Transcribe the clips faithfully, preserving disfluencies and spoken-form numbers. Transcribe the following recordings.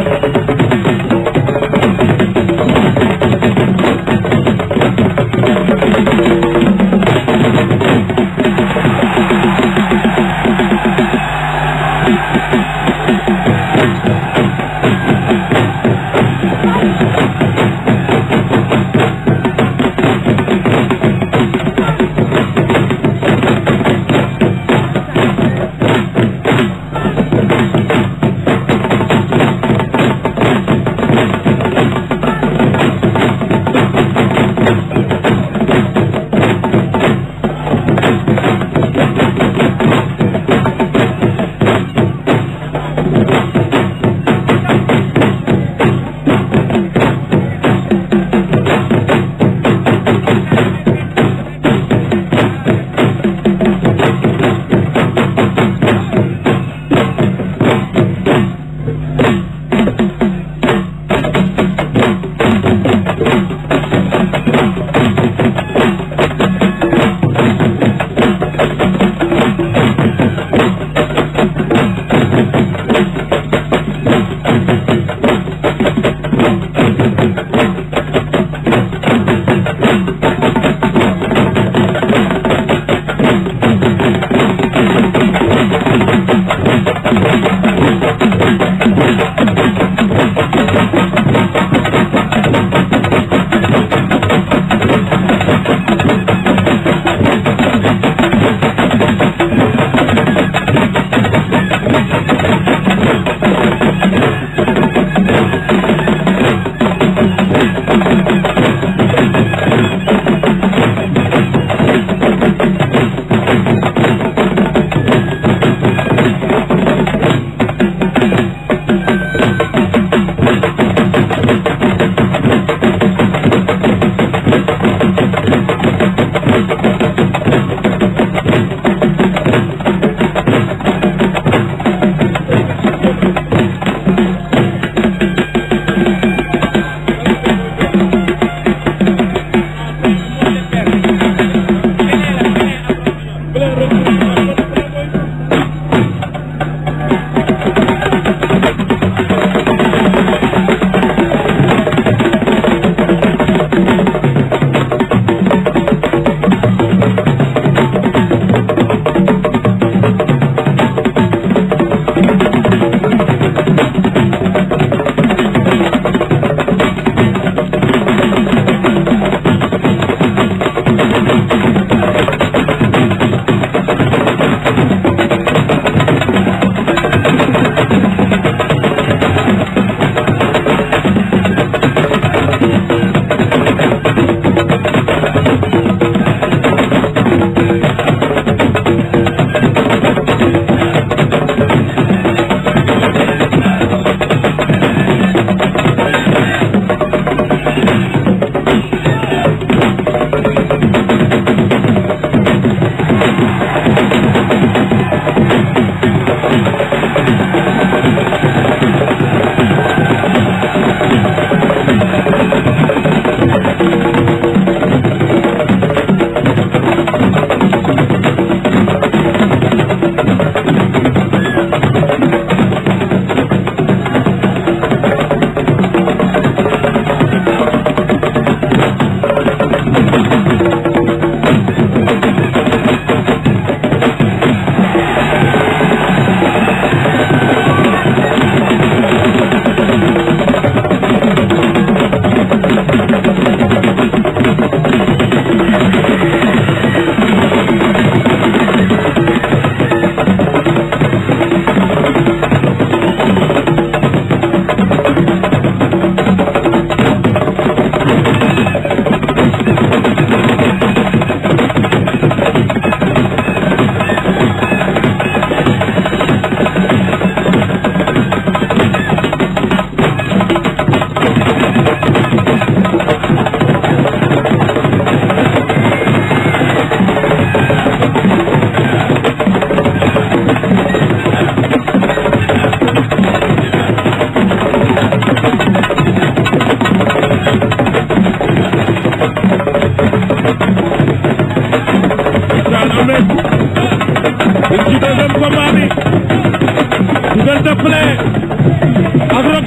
diggante Plé ak Rock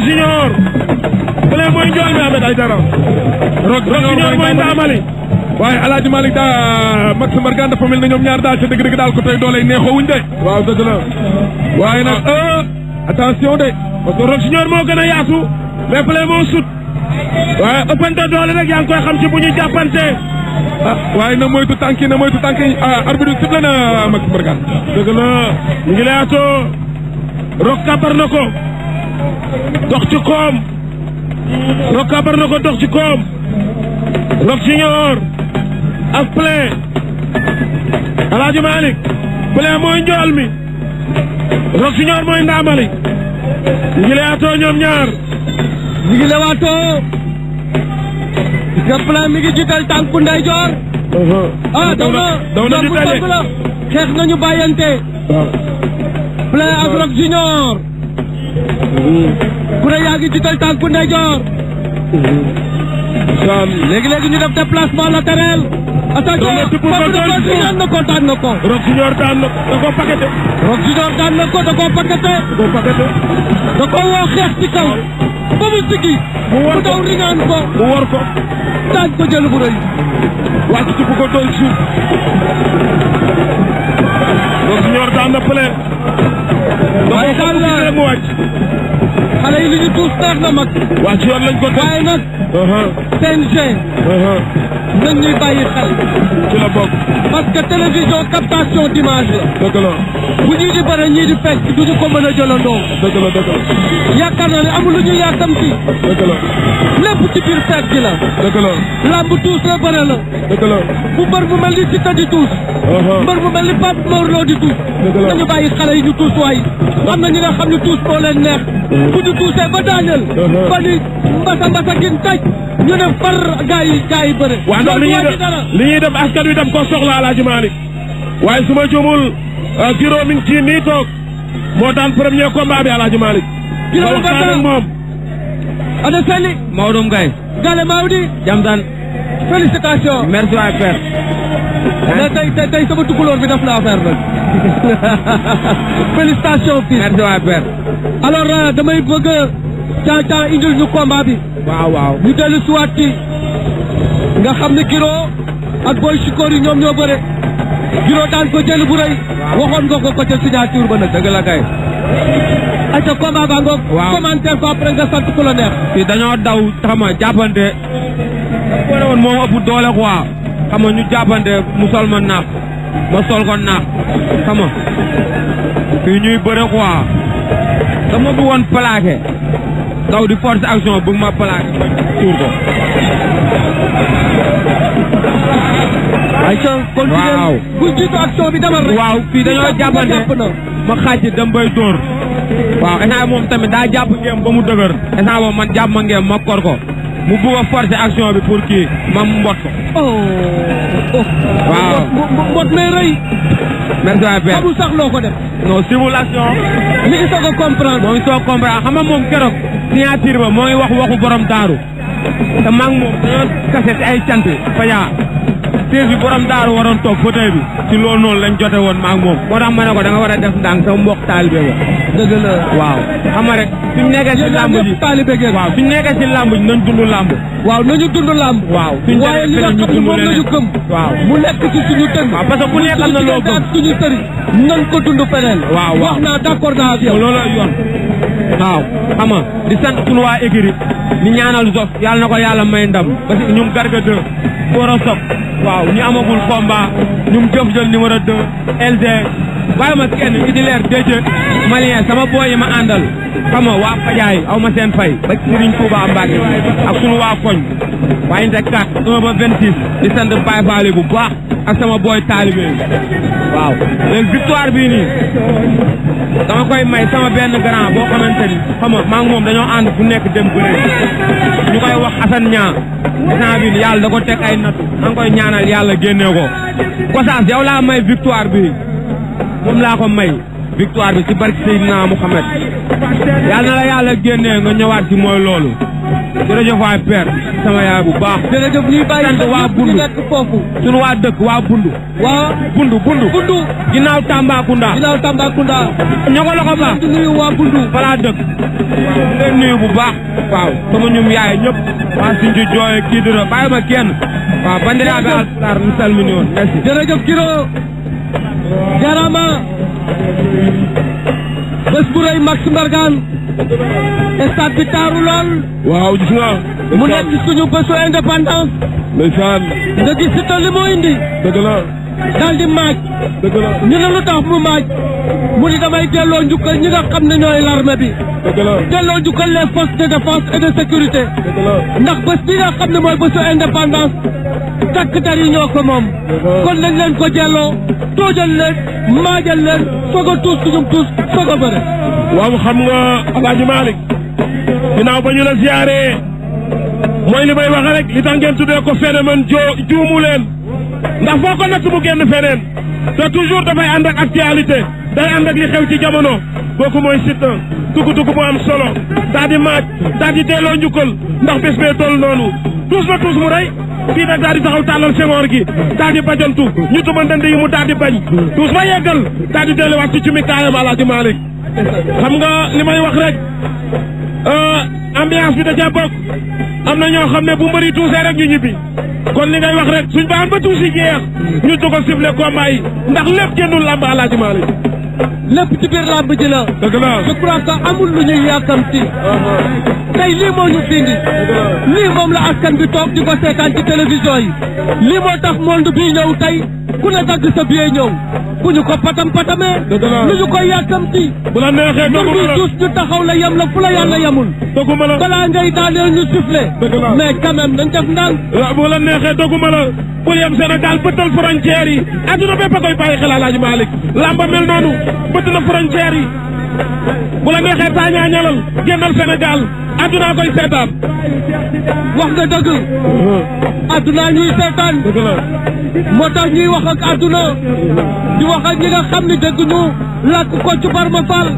Junior bële mooy njool mi Ahmed Aïdara Rock Junior mooy Ndamali waaye Alaaji Malick daa Max Mbargane dafa mel na ñoom ñaar daal ca dëgg-dëgg daal ko tey doole neexoo wuñ de waaw dëgg la waaye nag attention de parce que Rock Junior moo gën a yaatu mais bële moo sut waaye ëppante doole rek yaa ngi koy xam ci bu ñu jàppante ah waaye na moytu tànk yi na moytu tànk yi arbitre bi sifflé na Max Mbargane dëgg la ñu ngi lay atoo Rock kàppar na ko dox ci koom Rock kàppar na ko dox ci koom Rock Junior ak Plein Alaaji Malick Plein mooy njool mi Rock Junior mooy Ndamali ñu ngi lay atoo ñoom ñaar ñu ngi lay atoo Plein mi ngi jiital tànku ndeyjoor ah daw na daw na bu la xeex nañu bàyyante Plein ak Rock Junior ku ne yaa ngi jiital tànku ndeyjoor léegi léegi ñu def déplacement latéral attention daan na ko daan na ko Rock Junior daan na ko da koo paqueté Rock Junior daan na ko da koo paqueté da koo paqueté da koo woo xeex ci kaw ba mu siggi mu war ko daw riñaan ko mu war ko daan ko jël bu rëy wàcc ci bu ko doon suuf Rock Junior daan na Plein waaye daal la mu wàcc xale yi li ñu tuus neex na mag wàcc yoon lañ ko waaye nag C N G nañ ñuy bàyyi xel ci la bokk parce que télévision captation d'image la dëgg la bu ñii di bëre ñii di fecc duñu ko mën a jëlandoo dëgg la dëgg la yaakaar naa ne amul lu ñu yàkkam ci dëgg la lépp ci biir fecc gi la dëgg la lamb tuus la bëre la dëgg la bu mbër mu mel ni Siteu di tuus mbër mu mel ni Pape Mor Lo di tuus nañu bàyyi xale yi ñu tuus waay am na ñi nga xam ne tuus moo leen neex bu ñu tuusee ba daaneel ba ni mbasa mbasa gin taj ñu ne far gaa yi gaa yi bëre waaw ndax li ñuy def li ñuy def askan wi daf ko soxla Alaaji Malick waaye su ma juumul Giro mi ngi ci nii toog moo daan premier combat bi Alaaji Malick Giro ba daan moom ana Seli Maodo Mbaye Gale Maoudi jam daan félicitations merci waay père mais tey tey tey sama tukulóor bi def na affaire nag félicitations fii merci waay père alors damay bëgg caa caa indil ñu combat bi waaw waaw ñu dellu siwaat ci nga xam ne Giro ak Boy Chikor yi ñoom ñoo bëre Giro daan ko jël bu rëy waxoon nga ko ko ca signature ba nag dëgg la kay aca combat ba ngoog waaw commentaire ko après nga sant ku la neex fii dañoo daw xam nga jàppante bëre woon moom ëpp doole quoi xam nga ñu jàppante mu sol ma naax ma sol ko naax xam nga fii ñuy bëre quoi dama bëggoon plaqué daw di force action bëgg ma plaqué ma tuur ko ayca continuer waaw bu jiitu action bi demal rek waaw fii dañoo jàppante ma xàcc dem bay dóor waaw instant moom tamit daa jàpp ngeem ba mu dëgër instant moom man jàpp ma ngeem ma kor ko mu bëgg a forcer action bi pour kii ma mbot ko waaw mbot may rëy merci waay père xamul sax loo ko def non simulation mi ngi soog a comprendre moo ngi soog a comprendre xam nga moom keroog signature ba moo ngi wax waxu borom daaru te maa ngi moom dañoo kase ci ay cant faja siège bi borom daaru waroon toog fauteuil bi ci loolu noonu lañ jote woon maa ngi moom moo tax ma ne ko da nga war a def ndànk sama mbokk taalibe ba dëgg la waaw xam nga rek suñ nekkee ci làmb ji taalibe ngeen waaw suñ nekkee ci làmb ji nañ dund làmb waaw nañu dund làmb waaw waaye li nga xam ne moom lañu gëm waaw mu nekk ci suñu tënk waaw parce que ku nekk am na loo gëm suñu sëriñ nañ ko dund feneen waaw waaw wax naa d'accord naa ak yow loolu yoon waaw xam nga di sant suñu waa écurie di ñaanal Zof yàlla na ko yàlla may ndam parce que ñum Garga deux Gora Sock waaw ñu amagul combat ñum jëf jël numéro deux L G bàyyi ma kenn idi leer déjë malien sama booy yi ma àndal xam nga waa Fajaay aw ma seen fay ba Serigne Touba Mbacke ak sunu waa koñ waa inte quatre un ba vingt-six di sant Baye Fall bu baax ak sama booy taalibe waaw léegi victoire bii nii dama koy may sama benn grand boo xamante ni xam nga maa ngi moom dañoo ànd fu nekk dem bëre ñu koy wax Assane Niang instant bi yàlla da ko teg ay nattu maa ngi koy ñaanal yàlla génnee ko Gosaas yow laa may victoire bi moom laa ko may victoire bi ci barke Seydina Mouhamed yàlla na la yàlla génnee nga ñëwaat ci mooy loolu jërëjëf waay père sama yaay bu baax. jërëjëf ñuy bàyyi sant waa Bundu ñu nekk foofu. sunu waa dëkk waa Bundu. waa Bundu Bundu. Bundu. ginnaaw Tambacounda. ginnaaw Tambacounda. ñoo ko loxo baax. di nuyu waa Bundu. falaa dëkk. waaw leen nuyu bu baax. waaw sama ñum yaay ñëpp. waa Sinju Jooye Kidira bàyyi ma kenn. waaw bandiraɓe alpulaar mi salmini on merci. jërëjëf Giro. jarama. bés bu rëy Max Mbargane. stade bi taaru lool. waaw gis nga. mu nekk suñu bésu indépendance. ndeysaan. nga gis si tool li moo indi. dëgg la. daal di maaj. dëgg la. ñu ne lu tax mu maaj. mu ni damay delloo njukkal ñi nga xam ne ñooy l'armée bi. dëgg la. delloo njukkal les forces de défense et de sécurité. dëgg la. ndax bés bi nga xam ne mooy bésu indépendance. takk der yi ñoo ko moom. kon nañ leen ko delloo. toojal leen. maajal leen. soog a tuus suñum tuus soog a bëre. waaw xam nga Alaaji Malick ginnaaw ba ñu la ziyaare mooy li may wax rek li tax ngeen tuddee ko phénomène joo juumu leen ndax foo ko natt mu génn feneen te toujours dafay ànd ak actualité day ànd ak li xew ci jamono kooku mooy Siteu tugu-tugu bu am solo daa di maaj daa di delloo njukkal ndax bés bee toll noonu tuus na tuus mu rey fii nag daa di taxaw tàllal sengoor gi daa di bajantu ñu tuma ndënd yi mu daa di bañ tuus ba yeggal daa di delluwaat ci cumi kaayam Alaaji Malick xam nga li may wax rek ambiance bi da cee bokk am na ñoo xam ne bu mbëri tuusee rek ñu ñibbi kon li ngay wax rek suñ baan ba tuusi jeex ñu dugal sifflet combat yi ndax lépp génnul làmb Alaaji Malick lépp ci biir làmb ji la. dëgg la. je crois que amul lu ñuy yàkkamti. tey lii moo ñu findi. lii moom la askan bi toog di ko seetaan ci télévision yi. lii moo tax monde bii ñëw tey ku ne dagg sa billet ñëw. bu ñu ko patam patamee. dëgg la. lu ñu koy yàkkamti. bu la neexee mbir doguma mi la tous ñu taxaw la yem la fu la yàlla yemul. doguma la balaa ngay daaneel ñu sifflé. dëgg la. mais quand même nañ def ndànk. la bu la neexee doguma la pour yem Sénégal bëttal frontière yi adduna bépp a koy bàyyi xel Alaaji Malick lamba mel noonu bëtt na frontière yi bu la neexee taañaa ñalal génnal Sénégal adduna koy seetaan wax nga dëgg. adduna ñuy seetaan. dëgg la. moo tax ñuy wax ak adduna di wax ak ñi nga xam ne dégg ñu làkk ko ci Barma Fall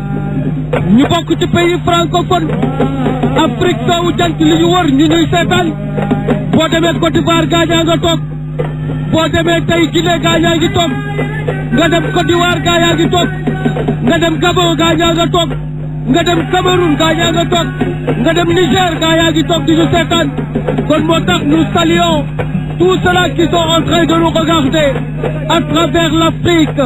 ñu bokk ci pays francophone Afrique soowu jant li ñu wër ñu ñuy seetaan boo demee Côte d'Ivoire gaañaa nga toog boo demee tey Guinée gaañaa ngi toog nga dem Côte d'Ivoire gaañaa ngi toog nga dem Gabon gaañaa nga toog nga dem Cameroun gaañaa nga toog nga dem Niger gaañaa ngi toog di ñu seetaan kon moo tax nous saluons tous ceux-là qui sont en train de nous regarder à travers l'Afrique,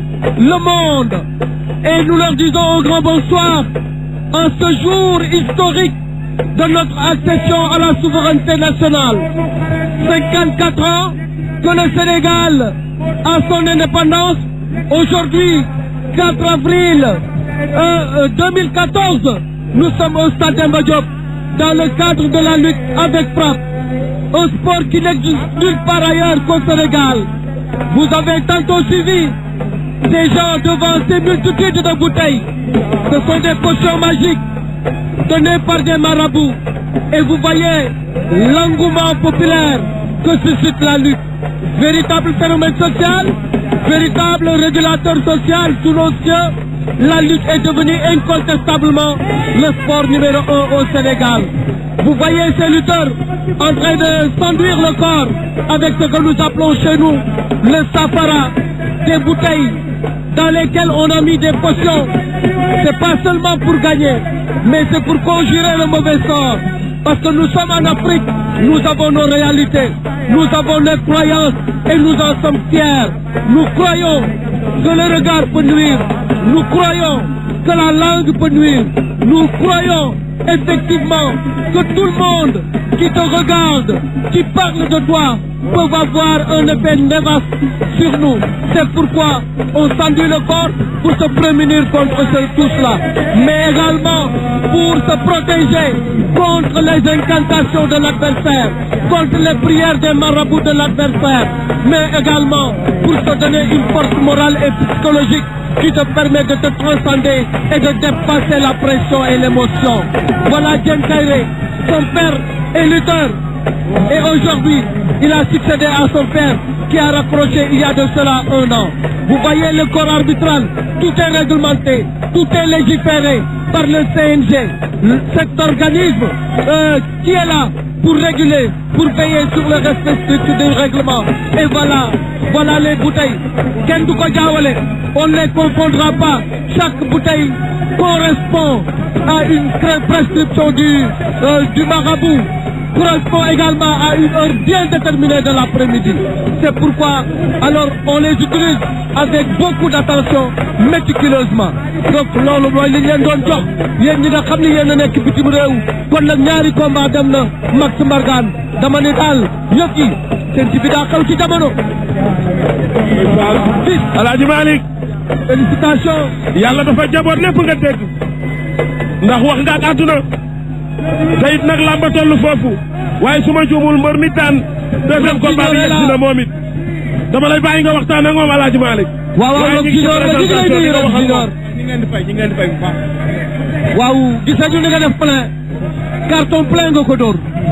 le monde, et nous leur disons un grand bonsoir en ce jour historique de notre accession à la souveraineté nationale. cinquante-quatre ans que le Sénégal a son indépendance. Aujourd'hui, quatre avril euh, deux mille quatorze, nous sommes au Stade Demba Diop dans le cadre de la lutte avec frappe. Un sport qui n'existe nulle part ailleurs qu'au Sénégal. Vous avez tantôt suivi des gens devant ces multitudes de bouteilles. Ce sont des potions magiques données par des marabouts. Et vous voyez l'engouement populaire que suscite la lutte. Véritable phénomène social, véritable régulateur social sous nos cieux, la lutte est devenue incontestablement le sport numéro un au Sénégal. Vous voyez ces lutteurs en train de s'enduire le corps avec ce que nous appelons chez nous le safara, des bouteilles dans lesquelles on a mis des potions. C'est pas seulement pour gagner, mais c'est pour conjurer le mauvais sort. Parce que nous sommes en Afrique, nous avons nos réalités, nous avons nos croyances et nous en sommes fiers. Nous croyons que le regard peut nuire, nous croyons que la langue peut nuire, nous croyons effectivement que tout le monde qui te regarde, qui parle de toi, peuvent avoir un effet néfaste sur nous. C'est pourquoi on s'enduit le corps pour se prémunir contre ce tous-là, mais également pour se protéger contre les incantations de l'adversaire, contre les prières des marabouts de l'adversaire, mais également pour se donner une force morale et psychologique qui te permet de te transcender et de dépasser la pression et l'émotion. Voilà Diène Kaïré, son père est lutteur. Et aujourd'hui, il a succédé à son père qui a raccroché il y a de cela un an. Vous voyez le corps arbitral, tout est réglementé, tout est légiféré par le C N G, cet organisme euh, qui est là pour réguler, pour veiller sur le respect strict du règlement. Et voilà, voilà les bouteilles. Ken du ko jaawale, on ne les confondra pas. Chaque bouteille correspond à une prescription du, euh, du marabout, correspond également à une heure bien déterminée de l'après-midi. C'est pourquoi, alors, on les utilise avec beaucoup d'attention, méticuleusement. Donc, loolu mooy li leen doon jox yéen ñi nga xam ne yéen a nekk bitim réew kon nag ñaari combat dem na Max Mbargane dama ne daal yëf yi seen ci bi daa xew ci jamono. fils Alaaji Malick félicitations. yàlla dafa jaboot lépp nga dégg ndax wax nga ak àdduna te it nag làmba tollu foofu waaye su ma juumul mbër mi daan deuxième combat bi yegg na moom it dama lay bàyyi nga waxtaan ak moom Alaaji Malick. waaw waaw Rock Junior la ñu ngi lay nuyu Rock Junior. ñu ngi leen di fay ñu ngi leen di fay bu baax. waaw gis nañu ni nga def plein carton plein nga ko dóor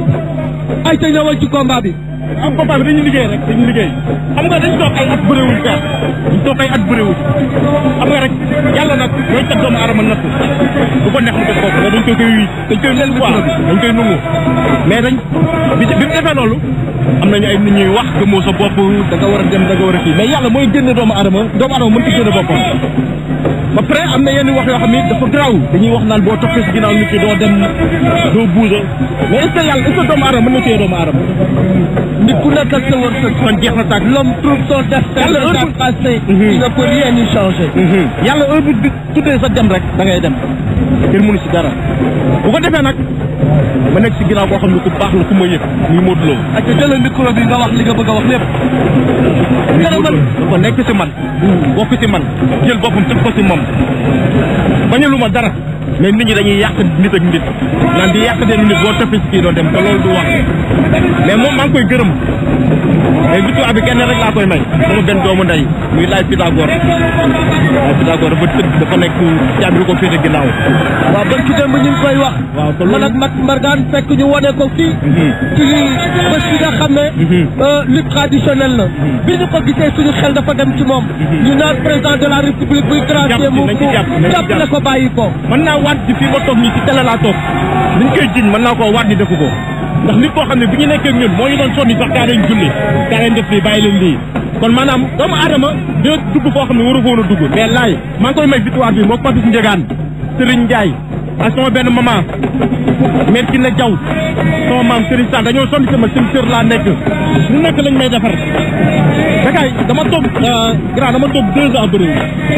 ay ca ñëwal ci combat bi. am combat bi dañuy liggéey rek dañuy liggéey xam nga dañ toog ay at bëréwuñ feex dañ toog ay at bëréwuñ xam nga rek yàlla nag mooy teg doomu aadama nattu bu ko neex mu def bopp mais dañ koy koy dañ koy nungu quoi dañ koy nungu mais dañ bi bi mu defee loolu am nañu ay nit ñuy wax gëmoo sa bopp da nga war a dem da nga war a kii mais yàlla mooy génne doomu aadama doomu aadama mën ci génne boppam ba pare am na yenn wax yoo xam ni dafa garaaw dañuy wax naan boo toppee si ginnaaw nit ki doo dem doo bouger mais est-ce que yàlla est-ce que doomu aadama mën na téye doomu aadama nit ku nekk ak sa wërsëg. kon jeex na tàkk l'homme trouve son destin déjà tracé. il ne peut rien y changer. yàlla heure bu tuddee sa dem rek da ngay dem kenn mënu si dara bu ko defee nag ma nekk si ginnaaw boo xam ne ku baax la ku ma yëg muy Modou Lo. ak jëlal micro bi nga wax li nga bëgg a wax lépp. gën a mën dafa nekk si man. bokk si man jël boppam teg ko si moom bañalu ma dara mais nit ñi dañuy yàq nit ak nit naan di yàq den nit boo toppee si kii doo dem te loolu du wax mais moom maa ngi koy gërëm mais victoire bi kenn rek laa koy may sama benn doomu ndey muy laay Pythagore laay Pythagore dafa tëdd dafa nekk caabi bi ko féete ginnaaw. waaw ban ci démb ñu ngi koy wax. waaw te man ak Max Mbargane fekk ñu wane ko fii. ci bés bi nga xam ne. lutte traditionnelle la. bi ñu ko gisee suñu xel dafa dem ci moom. ñu naan président de la république buy gracier mu mu jàppale ko bàyyi ko. mën naa waat ci fii ma toog nii ci télé laa toog liñ koy jiñ mën naa koo waat di defu ko ndax nit koo xam ne bi ñu nekkee ñun moo ñu doon sonni sax kaa dañ julli kaa dañ def lii bàyyi leen lii kon maanaam doomu aadama dina dugg foo xam ne waru ko woon a dugg mais laay maa ngi koy may victoire bi moo Papis Ndiégane Serigne Ndiaye ak sama benn maman mère Kine Diaw sama maam Serigne Sall dañoo sonn sama seen kër laa nekk lu nekk lañ may defar Bécaye dama toog grand dama toog deux ans bëri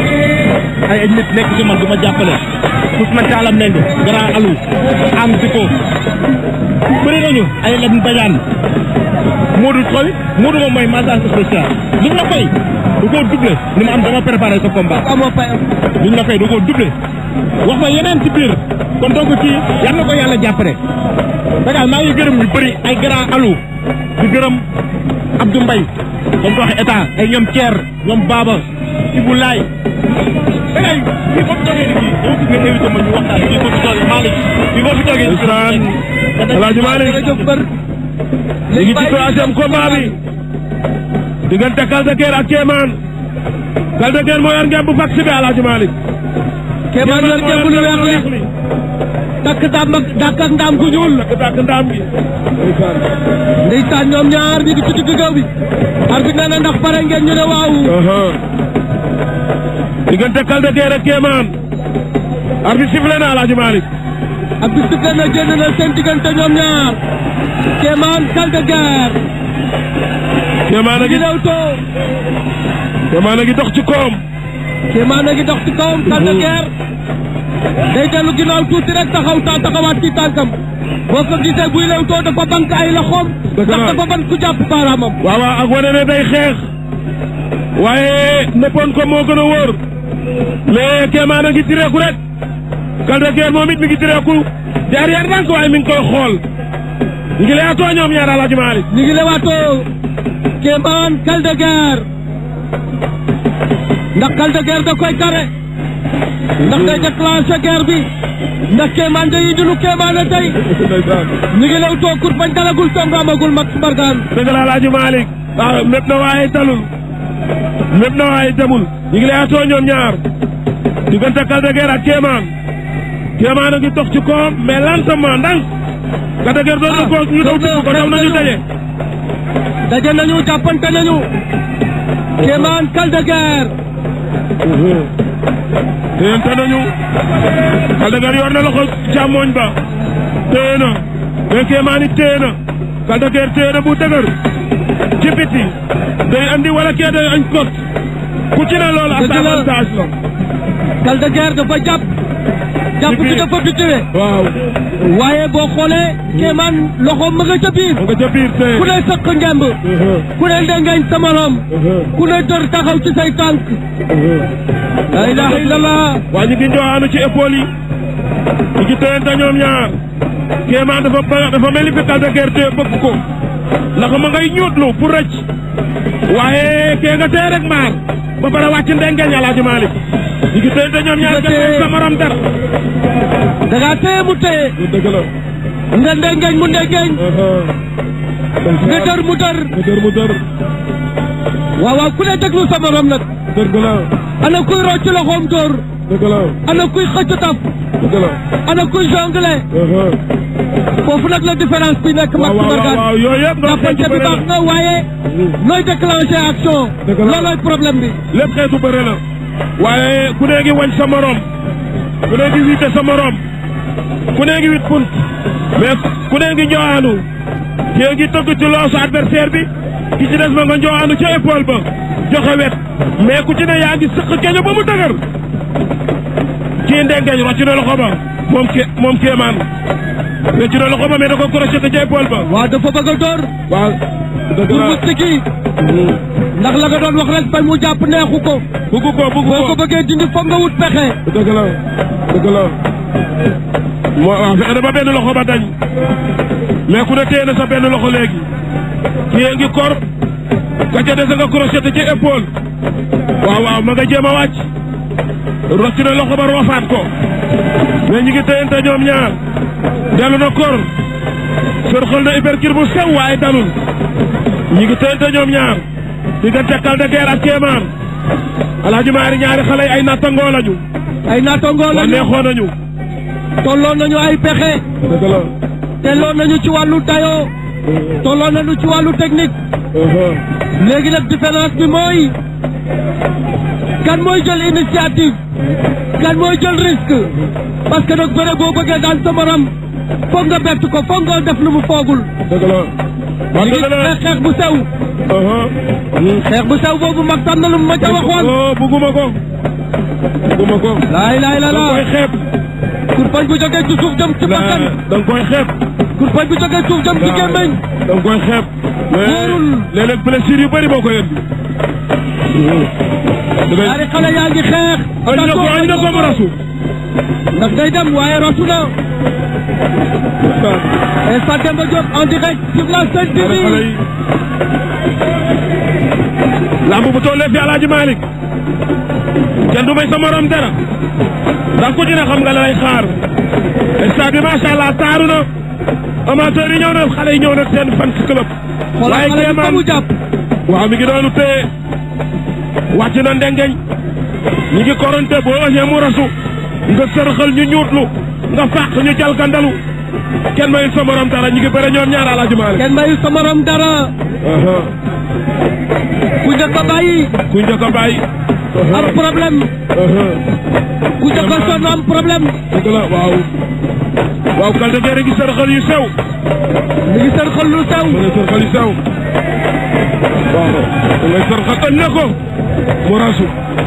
ay ay nit nekk ci man di ma jàppale Ousmane Thiala Mbengue grand Alou am Diko bëri nañu ay Lamine Badiane Modou Xoy Modou moom mooy massage spécial li ñu la fay du koo doublé ni ma am dama préparé sa combat amoo fay li ñu la fay du koo doublé wax ma yeneen ci biir kon donc kii yal na ko yàlla jàppale Bécaye maa ngi gërëm ñu bëri ay grand Alou di gërëm Abdou Mbaye comme ko waxe état ay ñoom Thier ñoom Baba Ibou Laye Bécaye fii boo fi toogee nii dama gis nga invité ma ñu waxtaan fii boo fi toogee Malick fii boo fi toogee Ndeysaan Alaaji Malick ñu ngi ci troisième combat bi diggante Caldeguer ak Kéemaan Caldeguer moo yor ngeen bu vax bi Alaaji Malick Kéemaan yor ngeen bu lu weex li takk daam ak dàkk ak ndaam gu ñuul dàkk ndaam gi ndeysaan ñoom ñaar ñi di ci digg géew bi arbitre nee na ndax pare ngeen ñu ne waaw diggante Caldeguer ak Kéemaan arbitre sifflé na Alaaji Malick arbitre sifflé na génn na seen diggante ñoom ñaar Kéemaan Caldeguer Kéemaan a ngi lewtoo Kéemaan a ngi dox ci koom Kéemaan a ngi dox ci kawam Caldeguer day dellu ginnaaw tuuti rek taxaw taa taxawaat ci tànkam boo ko gisee buy lewtoo dafa bank ay loxoom ndax dafa ban ku jàpp baaraamam waaw waaw ak wane ne day xeex waaye nëppoon ko moo gën a wóor mais Kéemaan a ngi tireeku rek Caldeguer moom it mi ngi tireeku jaar yar ndànk waaye mi ngi koy xool ñu ngi leewaatoo ñoom ñaar Alaaji Malick ñu ngi leewaatoo Kéemaan Caldeguer ndax Caldeguer da koy kare ndax day déclenché guerre bi ndax kéemaan day indi lu kéemaane tey ñu ngi lew too kur bañ dalagul song amagul Max Mbargane dëgg la Alaaji Malick waaw mépp na waaye talul mépp na waaye demul ñu ngi lay atoo ñoom ñaar diggante Lac de Guiers ak kéemaan kéemaan a ngi dox ci koom mais lentement ndànk Lac de Guiers doon na ko ñu daw dugg ko daw nañu daje daje nañu jàppante nañu kéemaan Lac de Guiers téyante nañu Lac de Guiers yor na loxo càmmoñ ba téye na mais kéemaan it téye na Lac de Guiers téye na bu dëgër ci biti day andi wala kee day añ kot ku ci ne loolu ak avantage la Lac de Guiers dafa jàpp jàpp bi dafa bitiwe waaw waaye boo xoolee kéemaan loxo ma nga ca biir nga ca biir te ku ne sëq ngemb ku ne ndengeñ sa morom ku ne dër taxaw ci say tànk la ilaha illallah waa ñu ngi njoxaanu ci épaule yi ñu ngi téyante ñoom ñaar kéemaan dafa ba dafa mel ni fi Lac de Guiers te bëgg ko ndax ma ngay ñuutlu pour rëcc waaye kee nga tee rek maar ba pare wàcc ndengeñ Alaaji Malick ñu ngi téyante ñoom ñaar nga sa morom dara da ngaa téye mu téye dëgg la nga ndengeñ mu ndengeñ nga dër mu dër nga dër mu dër waaw waaw ku ne déglu sa morom nag dëgg la ana kuy rocc ci loxoom dóor dëgg la ana kuy xëcc taf dëgg la ana kuy jongle foofu nag la différence bi nekk Max Mbargane waaw yooyu yëpp nga jàppante bi baax na waaye nooy déclenché action loolooy problème bi lépp xeetu bëre la waaye ku ne ngi wañ sa morom ku ne ngi wiite sa morom ku ne ngi wit punt mais ku ne ngi njowaanu kii ngi tëgg ci loosu adversaire bi ki ci des ma nga njowaanu ca épaule ba joxe wet mais ku ci ne yaa ngi sëq keño ba mu dëgër kii ndengeñ rocc na loxo ba moom ke moom kéemaan rocc na loxo ba mais da ko crocheté ca épaule ba waaw dafa bëgg a door waaw pour mu sigi ndax la nga doon wax rek bañ mu jàpp neexu ko bugg ko bugg ko boo ko bëggee dindi foog nga wut pexe dëgg la dëgg la moo wax fexe na ba benn loxo ba dañ mais ku ne téye na sa benn loxo léegi kii ngi kor ka ca des nga crocheté ci épaule waaw waaw ma nga jéem a wàcc rocc na loxo ba roofaat ko mais ñi ngi téyante ñoom ñaar dellu na kor sërxal na hypercure bu sew waaye dalul ñi ngi téyante ñoom ñaar diggante Lac de Guiers ak kéemaan Alaaji Maari ñaari xale yi ay nattangoo lañu ay nattangoo lañu neexoon nañu tolloo nañu ay pexe dëgg la tolloo nañu ci wàllu dayoo tolloo nañu ci wàllu technique léegi nag différence bi mooy kan mooy jël initiative kan mooy jël risque parce que nag bëre boo bëggee daan sa morom foog nga bett ko foog nga def lu mu foogul dëgg la ñu ngi xeex xeex bu sew xeex bu sew boobu mag tam na lu ma ca waxoon bugguma ko bugguma ko laay laay la la koy xeeb kurpañ bu jógee ci suuf jëm ci bakkan da nga koy xeeb kurpañ bu jógee suuf jëm ci gémmiñ da nga koy xeeb wóorul léeg-léeg blessure yu bëri moo ko yëndi ñaari xale yaa ngi xeex añ na ko añ na ko mu rasu ndax day dem waaye rasu na Stade Demba Diop en direct sur la Sen T V lamb bu tollee fi Alaaji Malick kenn du may sa morom dara ndax ku ci ne xam nga la lay xaar stade bi macha allah taaru na amateur yi ñëw na xale yi ñëw na seen fan club waaye kéemaan mu jàpp waaw mi ngi doonu téye wàcc na ndengeñ ñi ngi koronte boo ëñee mu rasu nga sërxal ñu ñuutlu nga fàq ñu jalgandalu kenn mayul sa morom dara ñu ngi bëre ñoom ñaar Alaaji Malick kenn mayul sa morom dara ku njëkk a bàyyi ku njëkk a bàyyi am problème ku njëkk a sonn am problème dëgg la waaw waaw Lac de Guiers gi sërxal yu sew mi ngi sërxal lu sew mi ngi sërxal yu sew waaw da ngay sërxal ën na ko mu rasu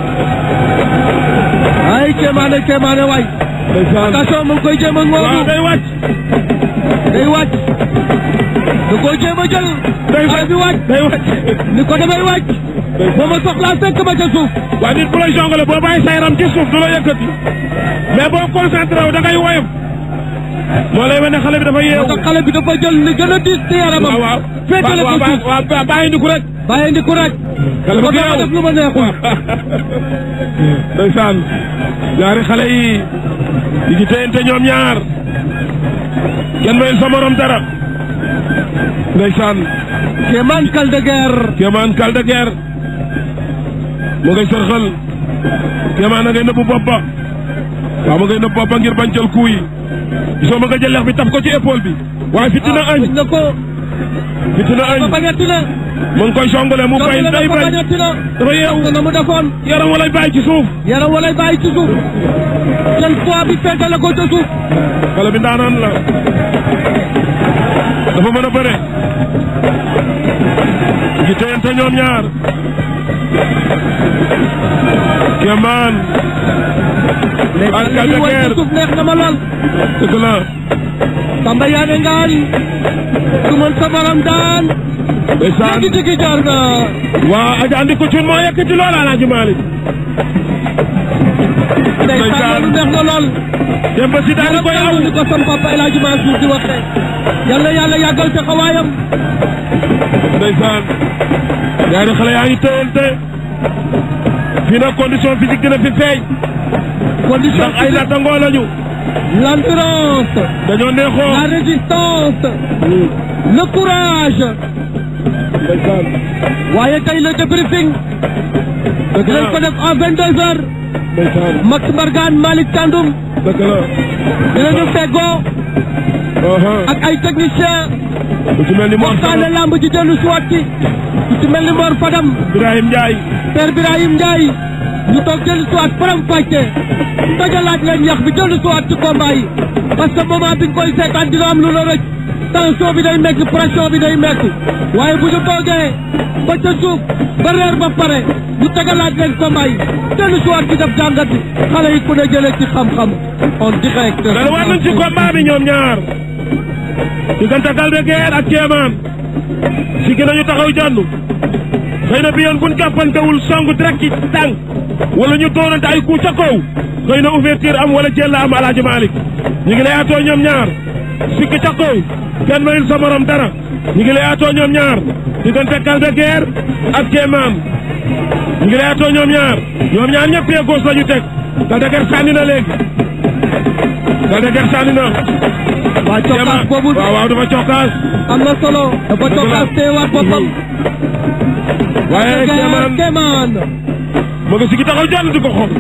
ay kéemaane kéemaane waay attention mu ngi koy jéem a ngoogu waaw day wàcc day wàcc da koy jéem a jël day xale bi wàcc day wàcc ni ko damay wàcc boo ma soxlaa fekk ma ca suuf waaw nit bu lay jongale boo bàyyi sa yaram ci suuf du la yëkkati mais boo concentré wu da ngay woyof moo lay wane xale bi dafa yeewu. moo tax xale bi dafa jël li gën a diis ci yaramam. waaw waaw féetale ko suuf waaw waaw bàyyi ndiku rek. bàyyi ndiku rek. xale bi dama def lu ma neexul. ndeysaan ñaari xale yi di ci téyante ñoom ñaar kenn mayul sa morom dara ndeysaan. Kéemaan Kal de Guerre. Kéemaan Kal de Guerre mu ngay sërxal Kéemaan a ngay nëbbu bopp ba waaw ma ngay nëbbu bopp ba ngir bañ jël coup yi gisoo ma nga jël lex bi taf ko ci épaule bi waaye fitti na añ na ko fitti na añ bañati na mu ngi koy songale mu bay day bañ bañati na dafa yeewu na mu defoon yaram walay bàyyi ci suuf yaram walay bàyyi ci suuf jël poids bi féetale ko ca suuf xale bi ndaanaan la dafa mën a bëre gi téyante ñoom ñaar Kéemaan ak Kal de Guerre suuf neex na ma lool dëgg la Samba Yane Ngaan ku mën sa borom daan ndeysaan léegi digi jaar na waa aja andi ko cun moo yëkkati lool Alaaji Maalik ndeysaan neex na lool dem ba si daal di koy aw ni ko sam papa El Hadji Mansour di waxee yàlla yàlla yàggal te xawaayam ndeysaan ñaari xale yaa ngi tëyante fii nag condition physique dina fi feeñ condition ndax ay nattangoo lañu l'endurance dañoo neexoo la résistance le courage ndeysaan waaye tey le débriefing dinañ ko def en vingt deux heures ndeysaan Max Mbargane Malick Thiandoum dëgg la dinañu feggoo ak ay techniciens ku ci mel ni Mor waxtaane lamb ji dellu si waat ci ku ci mel ni Mor Fadam Ibrahim Ndiaye Père Birahim Ndiaye ñu toog dellu si waat faram fàcce tojalaat leen yax bi dellu si waat ci combat yi parce que moment bi nga koy seetaan dina am lu la rëcc tension bi day métti pression bi day métti waaye bu ñu toogee ba ca suuf ba reer ba pare ñu tegalaat leen combat yi dellu si waat ci def jàngat bi xale yi ku ne jëlee ci xam-xam on direct. dara war nañ ci combat bi ñoom ñaar diggante Kal de Guerre ak Kéemaan si gi nañu taxaw jàndu xëy na bi yoon buñ jàppantewul song direct ci tànk wala ñu doonante ay coup ca kaw xëy na ouverture am wala jël la am Alaaji Maalik ñu ngi lay atoo ñoom ñaar sikki ca kaw kenn mayul sa morom dara ñu ngi lay atoo ñoom ñaar diggante Kal de Guerre ak Kéemaan ñu ngi lay atoo ñoom ñaar ñoom ñaar ñëpp pied gauche la ñu teg Kal de Guerre sànni na léegi Kal de Guerre sànni na waa cokkaas boobu waaw waaw dafa cokkaas am na solo dafa cokkaas teewaat boppam waaye Kéemaan Kéemaan ma nga sigi taxaw jàll di ko xool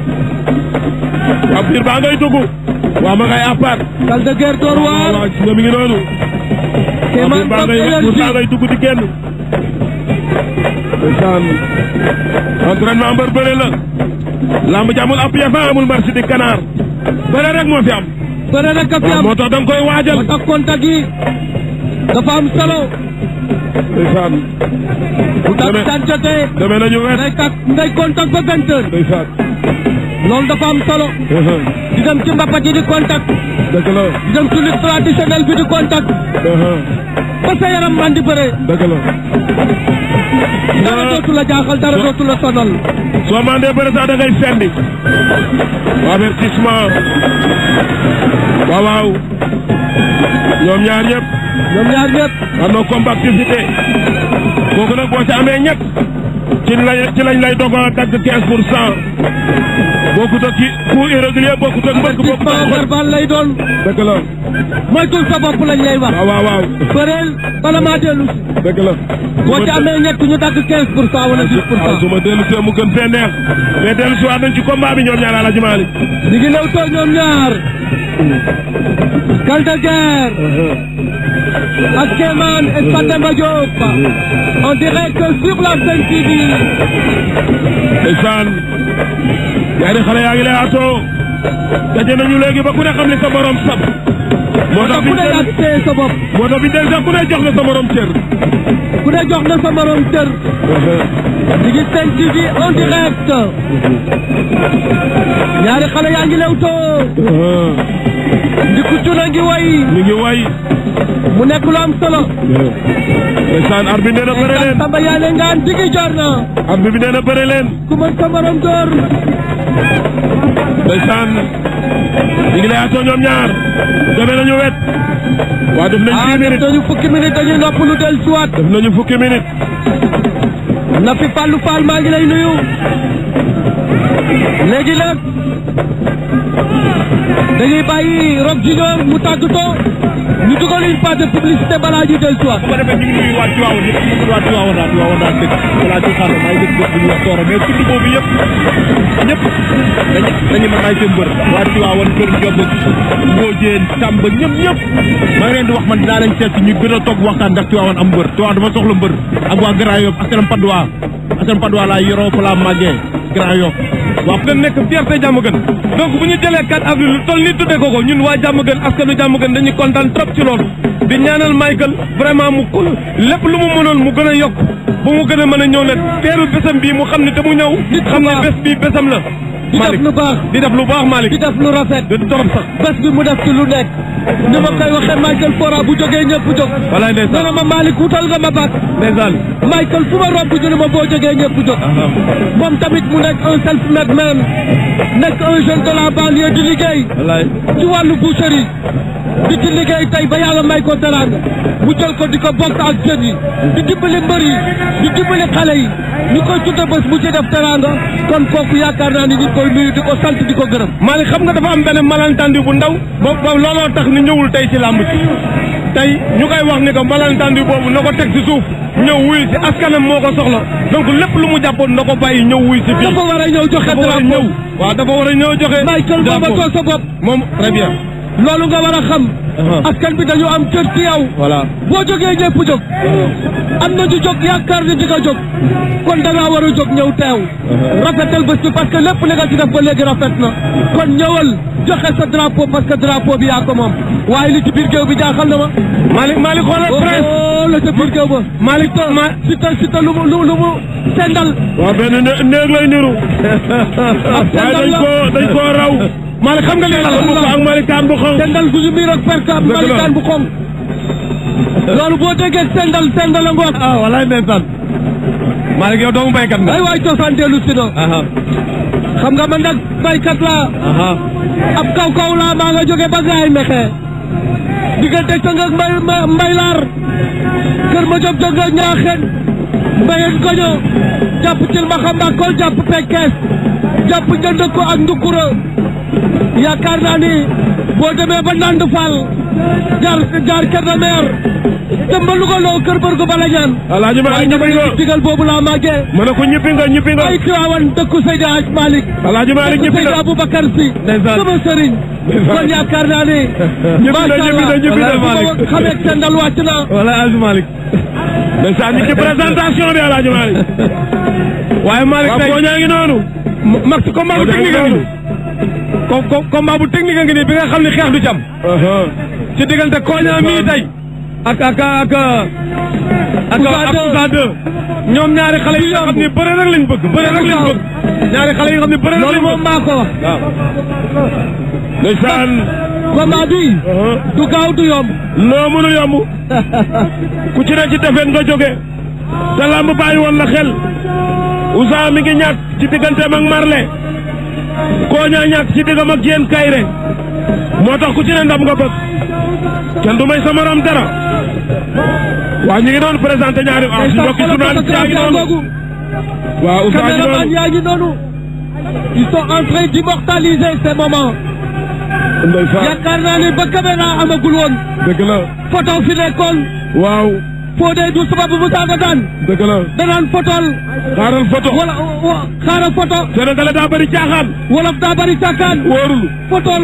ab biir baa ngay dugg waaw ma ngay appaat Kal de Guerre door waar waaw nga mi ngi noonu Kéemaan baa ngay baa ngay dugg di génn ndeysaan entraînement mbër bëre la lamb ji amul ab yafa amul marché di ganaar bëre rek moo fi am bëre rek a fi am moo tax da nga koy waajal moo tax contact yi dafa am solo ndeysaan bu takkusaan jotee demee nañu wet ngay kat ngay contact ba vingt heures ndeysaan loolu dafa am solo di dem ci mbapat yi di contact dëgg la di dem ci lutte traditionnelle bi di contact ba sa yaram man di bëre dëgg la dara dootu la jaaxal dara dootu la sonal soo mandee bëre sax da ngay fendi avertissement waaw waaw ñoom ñaar ñëpp ñoom ñaar ñëpp am na combativité kooku nag boo ci amee ñett ci lañ ci lañ lay dogo dagg quinze pour cent bokkut ak ci coup irrégulier bokkut ak mbëkk bokkut ak avertissement verbal lay doon dëgg la moytul sa bopp lañ lay wax waaw waaw waaw bëreel bala maa dellu si dëgg la boo ci amee ñett ñu dagg quinze pour cent wala dix pour waaw cent su ma dellu see mu gën fee neex mais dellu si waat nañ ci combat bi ñoom ñaar Alaaji Maalik ñu ngi lew too ñoom ñaar Kal de Guerre ak Kéemaan Stade Demba Diop en direct sur la Sen T V. ndeysaan ñaari xale yaa ngi lay atoo daje nañu léegi ba ku ne xam li sa morom sab moo tax ku ne yaa ngi téye sa bopp moo tax bi del sax ku ne jox na sa morom cër ku ne jox na sa morom cër ñu ngi Sen T V en direct ñaari xale yaa ngi lew too ndiku cuna ngi way mi ngi way mu nekk lu am solo ndeysaan arbitre nee na bëre leen Samba Yane Ngaan digi jor na arbitre bi nee na bëre leen ku mën sa morom door ndeysaan ñu ngi leewaatoo ñoom ñaar demee nañu wet waaw def nañ dix minutes def nañu fukki minutes dañuy nopp lu del siwaat def nañu fukki minutes na fi Fallou Fall maa ngi lay nuyu léegi nag dañuy bàyyi Rock Junior mu tàggatoo ñu dugal une page de publicité balaa ñuy del siwaat bu ko defee ñu ngi nuyu waa Tivaouane yëpp waa Tivaouane daal Tivaouane daal dëkk balaa ci xaar maa ngi dëkk dëkk bu ñuy wax Tooro mais tudd boobu yëpp ñëpp dañu dañu mën ay seen mbër waa Tivaouane Kër Diop Mbodiène Tamba ñëpp ñëpp maa ngi leen di wax man dinaa leen seet ñu gën a toog waxtaan ndax Tivaouane am mbër Tivaouane dama soxla mbër ak waa Grand Yoff ak Patte d'Oie Assane Patte d'Oie laa yoroo fa laa màggee Grand Yoff waaw fu nekk fierté Diamaguène donc bu ñu jëlee quatre avril lu toll ni tuddee ko ko ñun waa Diamaguène askanu Diamaguène dañuy kontaan trop ci loolu di ñaanal Michael vraiment mu lépp lu mu mënoon mu gën a yokk ba mu gën a mën a ñëw nag teeru bésam bii mu xam ne te mu ñëw xam ne bés bii bésam la di def lu baax di def lu baax Malick di def lu rafet di torop sax bés bi mu def ci lu nekk ni ma koy waxee Michael Fora bu jógee ñëpp jóg walaay ndeysaan nee na ma Malick wutal nga ma baat ndeysaan Michael fu ma romb ñu ne ma boo jógee ñëpp jóg moom tamit mu nekk un self-made man nekk un jeune de la banlieue di liggéey walaay ci wàllu boucherie di ci liggéey tey ba yàlla may ko teraanga mu jël ko di ko bokk ak jeunes yi di dimbali mbër yi di dimbali xale yi ñu koy tudde bés mu ci def teraanga kon kooku yaakaar naa ni ñu koy nuyu di ko sant di ko gërëm Malick xam nga dafa am benn malentendu bu ndaw boobu boobu looloo tax ni ñëwul tey ci làmb ci tey ñu koy wax ni que malentendu boobu na ko teg ci suuf ñëw wuyu si askanam moo ko soxla donc lépp lu mu jàppoon na ko bàyyi ñëw wuyu si fii dafa war a ñëw joxe drapeau ñëw waaw dafa war a ñëw joxe Michael booba sa bopp moom très bien loolu nga war a xam askan bi dañu am cër ci yow voilà boo jógee ñëpp jóg am na ñu jóg yaakaar ni di nga jóg kon da ngaa war a jóg ñëw teew rafetal bés bi parce que lépp li nga ci def ba léegi rafet na kon ñëwal joxe sa drapeau parce que drapeau bi yaa ko moom waaye li ci biir géew bi jaaxal na ma Malick Malick xoolal prince oh la ca biir géew ba Malick ma si ta si ta lu mu lu mu sendal waaw benn néeg lay niru waaye dañ koo dañ koo raw Malick xam nga li la ko ak malikaan bu xonq sendal gu ñu miir ak perkaab malikaan bu xonq loolu boo déggee sendal sendal a ngoog ah walaay ndeysaan Malick yow doomu baykat nga ay waay cosaan dellu si na xam nga man nag baykat laa ab kaw kaw laa maa nga jóge ba gaay mexe diggante ca nga mbay mbaylaar kër ma job jóg nga ñaaxeen mbayeen koño jàpp cil ma xam mbakol jàpp pekkees jàpp njënd ko ak ndukura yaakaar naa ni boo demee ba Nand Fall jaar jaar kër na meer dem ba Louga loo kër bërgu bala ñaan alaaji Malick ñibbi nga digal boobu laa màggee ma ne ko ñibbi nga ñibbi nga ay Tiwaawan dëkku Seydi Hadj Malick alaaji Malick ñibbi Seydi nga Aboubacar Sy sama sëriñ kon yaakaar naa ni ñibbi na ñibbi na ñibbi na Malick xamee seen dal wàcc na wala Alaaji Malick ndeysaan ñu ci présentation bi alaaji Malick waaye Malick tey waaw ñaa ngi noonu max combat bu technique a ngi nii ko combat bu technique a ngi nii bi nga xam ne xeex du ci am ci diggante Koña mii tey ak ak ak ak Ousa deux ñoom ñaari xale yi nga xam ne bëre rek lañ bëgg bëre rek lañ bëgg ñaari xale yi nga xam ne bëre rek lañ bëgg moom maa ko wax waaw ndeysaan combat bi du gaaw du yomb noo mënul yomb ku ci ne ci defet nga jóge te lamb bàyyi woon la xel Ousa mi ngi ñàkk ci digganteem ak Marley Koña ñàkk ci diggam ak Diène Kaïré moo tax ku ci ne ndam nga bëgg kenn du may sa morom dara waaw ñu ngi doon présenté ñaari ah si mbokki journaliste yaa ngi noonu waaw Ousa ngi caméraman noonu yaa ngi noonu ils sont en train d'immortaliser ces moments ndeysaan yaakaar naa ne ba caméra amagul woon dëgg la photo fi nekkoon waaw foo dee du sababu bu saaga daan dëgg la danaan photol xaaral photo wala wa- xaaral photo Sénégalais daa bëri caaxaan wolof daa bari càkkaan wóorul photol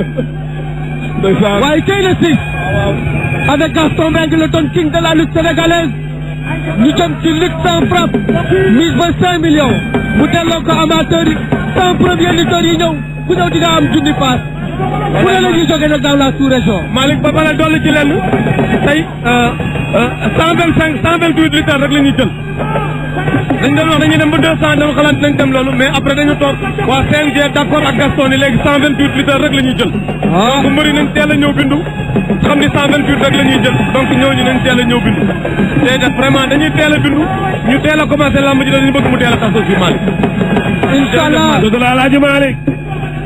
ndeysaan waaye tey le six avec Gaston Mbengue le Don King de la lutte sénégalaise ñu jëm ci lutte sans frappe mise ba cinq millions mu delloo ko amateurs yi cent premiers lutteurs yi ñëw ku ñëw di nga am junni paas fu ne la ñuy jógee nag dans la sous-région Malick ba bala dolli ci lenn tey cent vingt cinq cent vingt huit litres rek la ñuy jël dañ doon wax dañuy dem ba deux cent dama xalaat nañ dem loolu mais après dañu toog waa C N G d' accord ak Gaston ni léegi cent vingt huit litres rek la ñuy jël donc mbëri nañ teel a ñëw bindu xam ni cent vingt huit rek la ñuy jël donc ñooñu nañ teel a ñëw bindu te def vraiment dañuy teel a bindu ñu teel a commencé lamb ji dañu bëgg mu teel a tas aussi Malick incha allah dëgg la Alaaji Malick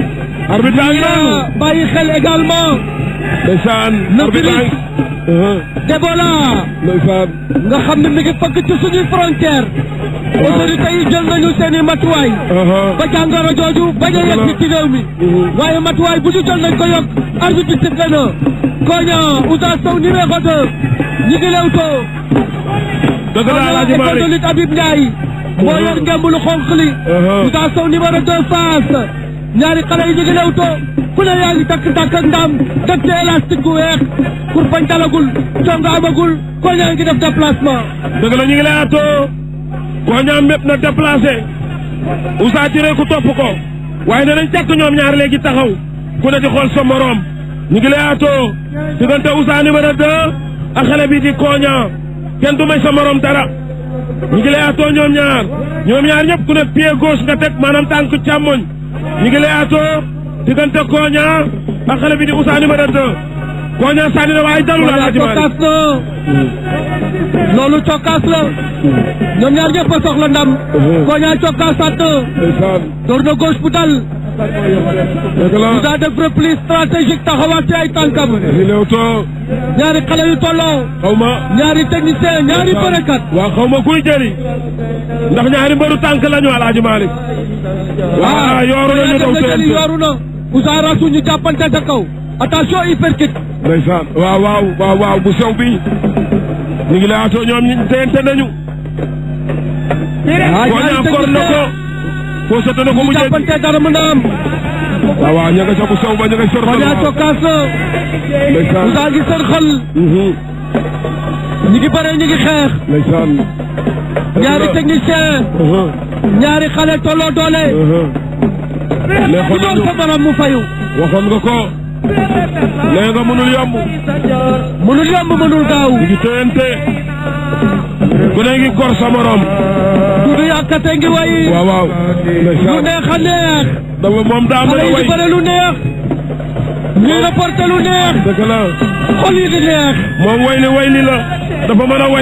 arbitre baa ngi noonu bàyyi xel également ndeysaan Le arbitre baa ngi d'Ebola ndeysaan nga xam ne mi ngi fëkk ci suñuy frontière autorités yi jël nañu seen i matuwaay ba jàngoro jooju bañ a yegg ci réew mi waaye matuwaay bu ñu jël nañ ko yokk arbitre bi sifflé na Konia Ousa Sow numéro deux ñi ngi lewtoo dëgg la Alaaji Malick école de lutte Habib Ndiaye moo yor ngemb lu xonq li Ousa Sow numéro deux face ñaari xale yi ñu ngi lewtoo ku ne yaa ngi takk takk ak ndam def ci élastique gu weex pour bañ dalagul conga amagul Konia ngi def déplacement dëgg la ñu ngi lay atoo Konia mépp na déplacé Ousa tiré ku topp ko waaye danañ jàkk ñoom ñaar léegi taxaw ku ne di xool sa morom ñu ngi lay atoo diggante Ousa numéro deux ak xale bi di Konia kenn du may sa morom dara ñu ngi lay atoo ñoom ñaar ñoom ñaar ñëpp ku ne pied gauche nga teg maanaam tànk càmmoñ ñu ngi lay atoo diggante Konia ak xale bi di Ousa numéro deux Konia sànni na waaye dalul Alaaji Malick cokkaas na loolu cokkaas la ñoom ñaar ñëpp a soxla ndam Konia cokkaasaat na door na gauche bu dal Ousa def repli stratégique taxawaat ci ay tànkam ñaari xale yu tolloo xaw ma ñaari technicien ñaari bërekat waaw xaw ma kuy jëri ndax ñaari mbëru tànk lañu Alaaji Malick waaw yooru nañu daw jëli yooru na Ousa rasu ñu jàppante sa kaw attention hyperkick ndeysaan waaw waaw waaw waaw bu sew bi ñu ngi lay atoo ñoom ñi teente nañu Konia kor na ko foo soto na ko mu jël jàppante dara mën a am waaw waaw ña nga ca bu sew ba ña nga sor Konia cokkaas na ndeysaan Ousa ngi seen xel ñi ngi bëre ñi ngi xeex ndeysaan ñaari technicien ñaari xale tolloo doole ku doon sa borom mu fayu waxoon nga ko nee nga mënul yomb mënul yomb mënul gaaw ñu ngi téyante ku ne ngi kor sa morom dudu yàkkate ngi way waaw waaw lu neex a neex dafa moom daa mën xale a yi way di bëre lu neex ñuy reporté lu neex dëgg la xol yi di neex moom way li way li la dafa mën a way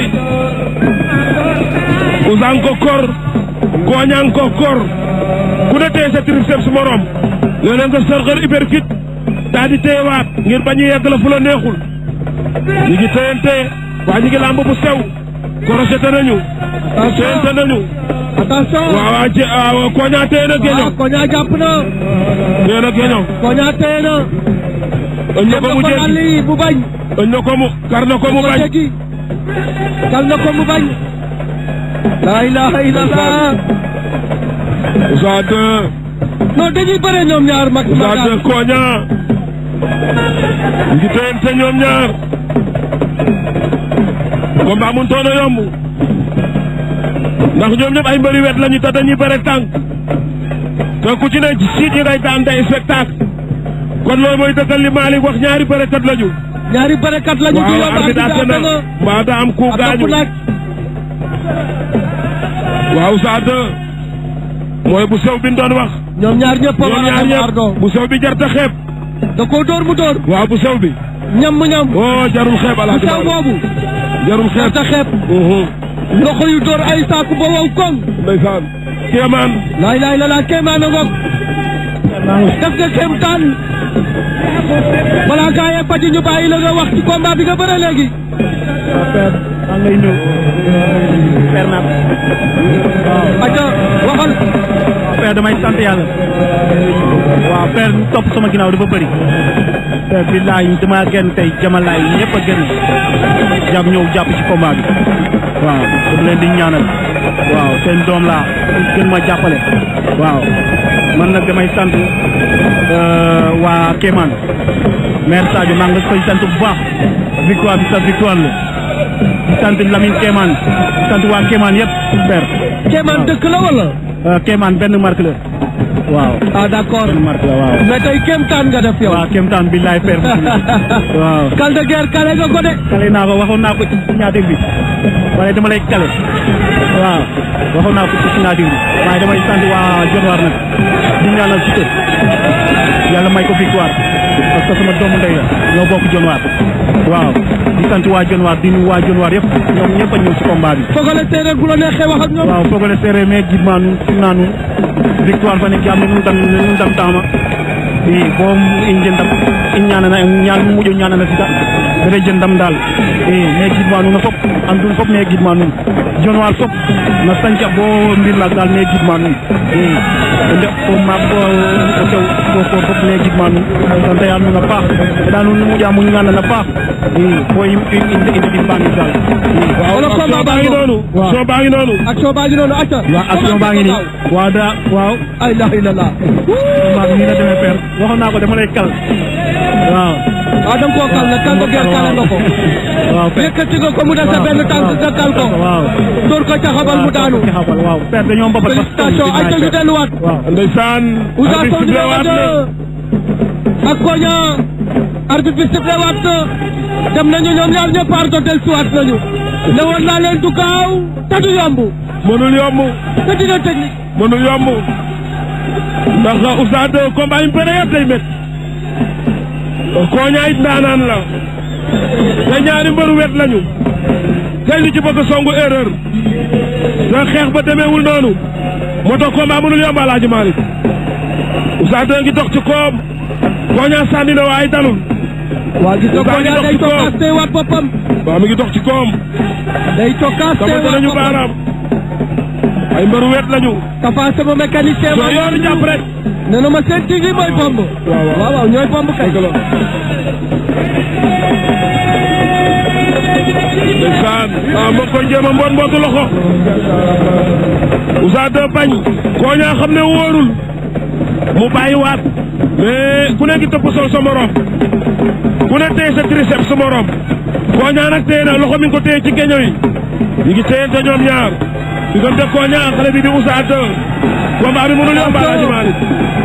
Ousa nga ko kor Konia nga ko kor ku ne téye sa triceps morom léeg-léeg nga sërxër hyperkit daa di téyewaat ngir bañ a yegg la fu la neexul ñu ngi téyante waa ñu ngi làmb bu sew crocheté nañu téyante nañu attention waaw waaw ci waaw Konia téye na géño Konia jàpp na téye na géño Konia téye na ëñ na ko mu jéggi ali bu bañ ëñ na ko mu kar na ko mu bañ kal na ko mu bañ la ilaha illallah Ousa deux non dañuy bëre ñoom ñaar mag Ousa deux Konia ñu ngi téyante ñoom ñaar combat mun toon a yomb ndax ñoom ñëpp ay mbëri wet lañu te dañuy bëre tànk te ku ci ne siit yi ngay daan day spectacle kon loolu mooy dëggal li Malick wax ñaari bërekat lañu ñaari bërekat lañu ci waaw arbitre àtte na mbaa daa am ku gaañu waaw Ousa deux mooy bu sew bi ñu doon wax ñoom ñaar ñëpp ñoom ñaar ñëpp bu sew bi jarta xeeb da koo dóor mu dóor waaw bu sew bi ñam ñam oh jarul xeeb bu Alaaji sew boobu jarul xeeb jarta xeeb loxo yu dóor ay saaku ba wow koŋ ndeysaan kéemaan laay laay la laa kéemaan a ngoog def nga kéemtaan balaa gaa yee baji ñu bàyyi la nga wax ci combat bi nga bëre léegi maa ngi lay nuyu Père Nat aca waxal Père damay sant yàlla waaw Père topp sama ginnaaw dafa bëri Père billaay dama genn tey jamalaay ñëpp a genn jàpp ñëw jàpp ci combat bi waaw dama leen di ñaanal waaw seen doom laa gën ma jàppale waaw man nag damay sant waa Kéemaan maire Sadio maa ngi koy sant bu baax victoire bi sa victoire la di sant Lamine Kéemaan di sant waa Kéemaan yëpp Père kéemaan dëkk la wala Kéemaan benn marque la waaw ah d'accord benn marque la waaw mais tey kéemtaan nga def yow waaw kéemtaan billaay Père waaw kal de guerre kale nga ko de kale naa ko waxoon naa ko ci signature bi waaye dama lay kale waaw waxoon naa ko ci signature bi waaye damay sant waa Dionewar nag di ñaanal ci kër yàlla may ko victoire parce que sama doomu ndey la ñoo bokk Dionewar waaw di sant waa Dionewar di nuyu waa Dionewar yëpp ñoom ñëpp a ñëw ci combat bi fogole séeréer bu la neexee wax ak ñoom waaw fogole séeréer mais gid maa nu sim naa nu victoire fa ne ki am ne nu ndam nu ndam taama i bo i njendam i ñaanana ñaan moƴo ñaanana sida bere jendam daal i me gidma nuun fop andun fop me gidma nuun jonwal fop na sanca bo mbir laak daal me gidma nuun i o ndeɓ o maak o tew fo koor fop me gidma nuun sante ya nuun a paax eɗa nuun moƴa muñ ñanan a paax i bo i ndeɗin mbamir daal wala combat baa ngi noonu action baa ngi noonu action baa ngi noonu acca waaw action baa ngi nii waaw da waaw ay la ilaha maag nii la demee père waxoon naa ko dama lay kal waaw ah da nga koo kal nag kan ko geer kala nga ko waaw père yëkkati nga ko mu def sa benn tànk nga kal ko waaw door ko ca xabal mu daanu ca xabal waaw père dañoo mbabal félicitation ay ca ñu delluwaat waaw ndeysaan Ousa Sow arbitre numéro waat na deux ak Koña arbitre bi sifflé waat na dem nañu ñoom ñaar ñëpp ardo del siwaat nañu ne woon naa leen du gaaw te du yomb mënul yomb te dina technique mënul yomb ndax Ousa de combat yi mu bëre yëpp day métti Koña it ndaanaan la te ñaari mbëru wet lañu tey li ci bëgg songu erreur te xeex ba demeewul noonu moo tax combat mënul yomb Alaaji Malick Ousa de ngi dox ci koom Koña sànni na waaye dalul waa gis nga Ousa ngi Koña dox day ci koom tokkaas tey waat boppam waaw mi ngi dox ci koom day tokkaas tey damante waat nañu boppam baaraam ay mbëru wet lañu Tafa sama mécanicien soo yoonu jàpp rek nee na ma seen tigi mooy bomb waaw waaw ñooy bomb kay ndeysaan ah ma koy jéem a mboot mbootu loxo Ousa de bañ Koña xam ne wóorul mu bàyyi waat mais ku ne ngi topp sol sa morom ku ne téye sa triceps sa morom Koña nag téye na loxo mi ngi ko téye ci geño yi ñu ngi téyante ñoom ñaar diggante Koña ak xale bi di Ousa de combat bi mënul yomb Alaaji Malick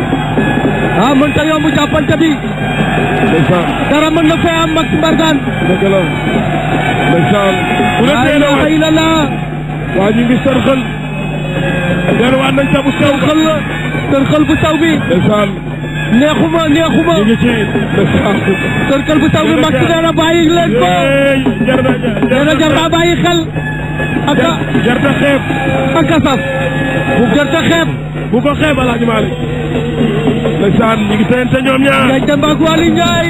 ah mën ta yomb jàppante bi ndeysaan dara mën na fee am Max Mbargane dëgg la ndeysaan ku ne laa téye na ilaaha waat illallah waa ñu ngi sërxël delluwaat nañ ca bu sew tërxël la tërxël bu saw bi ndeysaan neexuma neexuma ñu ngi ci ndeysaan tërxël bu saw bi Max nee na bàyyi leen ko jar na nee na jar naa bàyyi xel ak a jar na xeeb ak a saf bu jar ta xeeb bu ko xeeb Alaaji Malick ndeysaan ñu ngi teyante ñoom ñaar Ngagne Demba ak Waly Ndiaye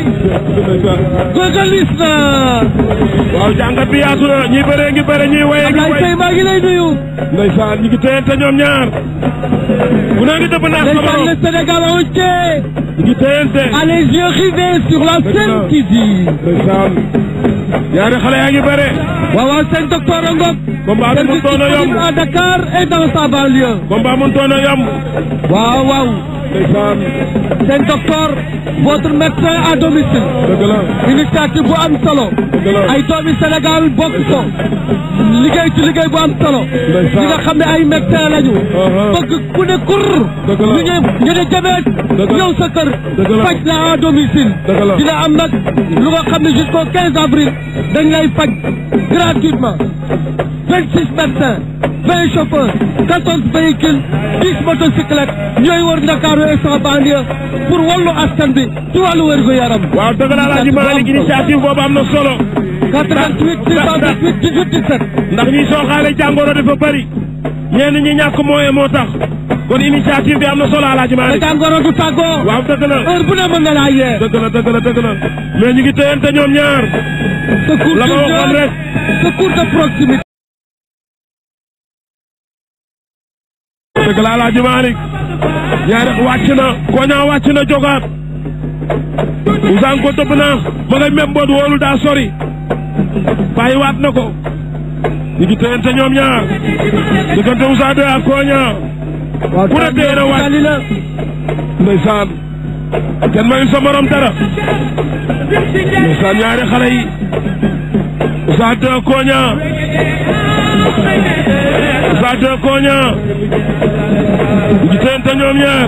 gogalis na waaw jàngat bi yaatu na ñi bëree ngi bëre ñi waye ngi Ablaye way Seye maa ngi lay nuyu ndeysaan ñu ngi teyante ñoom ñaar bu na ngi dëbb naax sa ndeysaan morom le Sénégal entier ñu ngi teyante a les yeux rivés sur la scène qui dit ndeysaan ñaari xale yaa ngi bëre waaw waaw seen docteur a ngok combat bi mënutoon a yomb à Dakar et dans sa banlieue combat mënutoon a yomb waaw waaw ndeysaan seen docteur votre médecin à domicile dëgg la initiative bu am solo dëgg la ay doomi Sénégal bokk ko liggéey ci liggéey bu am solo ndeysaan ñi nga xam ne ay médecin lañu bëgg ku ne kur dëgg la ñu ñe ñu ne jabeet dëgg la ñëw sa kër dëgg la faj la à domicile dëgg la dina am nag lu nga xam ne jusqu'au quinze avril dañ lay faj gratuitement vingt six médecins vingt chauffeurs quatorze véhicules dix motocyclettes ñooy wër Ndakaaru et sa banlieue pour wallu askan bi ci wàllu wérgu yaram waaw dëgg la Alaaji Malick initiative boobu am na solo quatre-vingt-huit six cent vingt-huit dix-huit dix-sept ndax ñi sooxaale jàngoro dafa bëri ñenn ñi ñàkk moyen moo tax kon initiative bi am na solo Alaaji te Malick jàngoro du tàggoo waaw dëgg la heure bu ne mën na laa yee dëgg la dëgg la dëgg la mais ñu ngi téyante ñoom ñaar secours la ma waxoon rek secours de proximité dëgg la Alaaji Malick ñaari wàcc na Koña wàcc na jogaat Ousa ko tëbb naa ma ngay même boot wóolu daa sori bàyyi waat na ko ñu ngi téyante ñoom ñaar diggante Ousa de ak Koña ku ne téye na wàcc ndeysaan kenn mayul sa morom dara ndeysaan ñaari xale yi Ousa de Koña Ousa de Koña ñu ngi téyante ñoom ñaar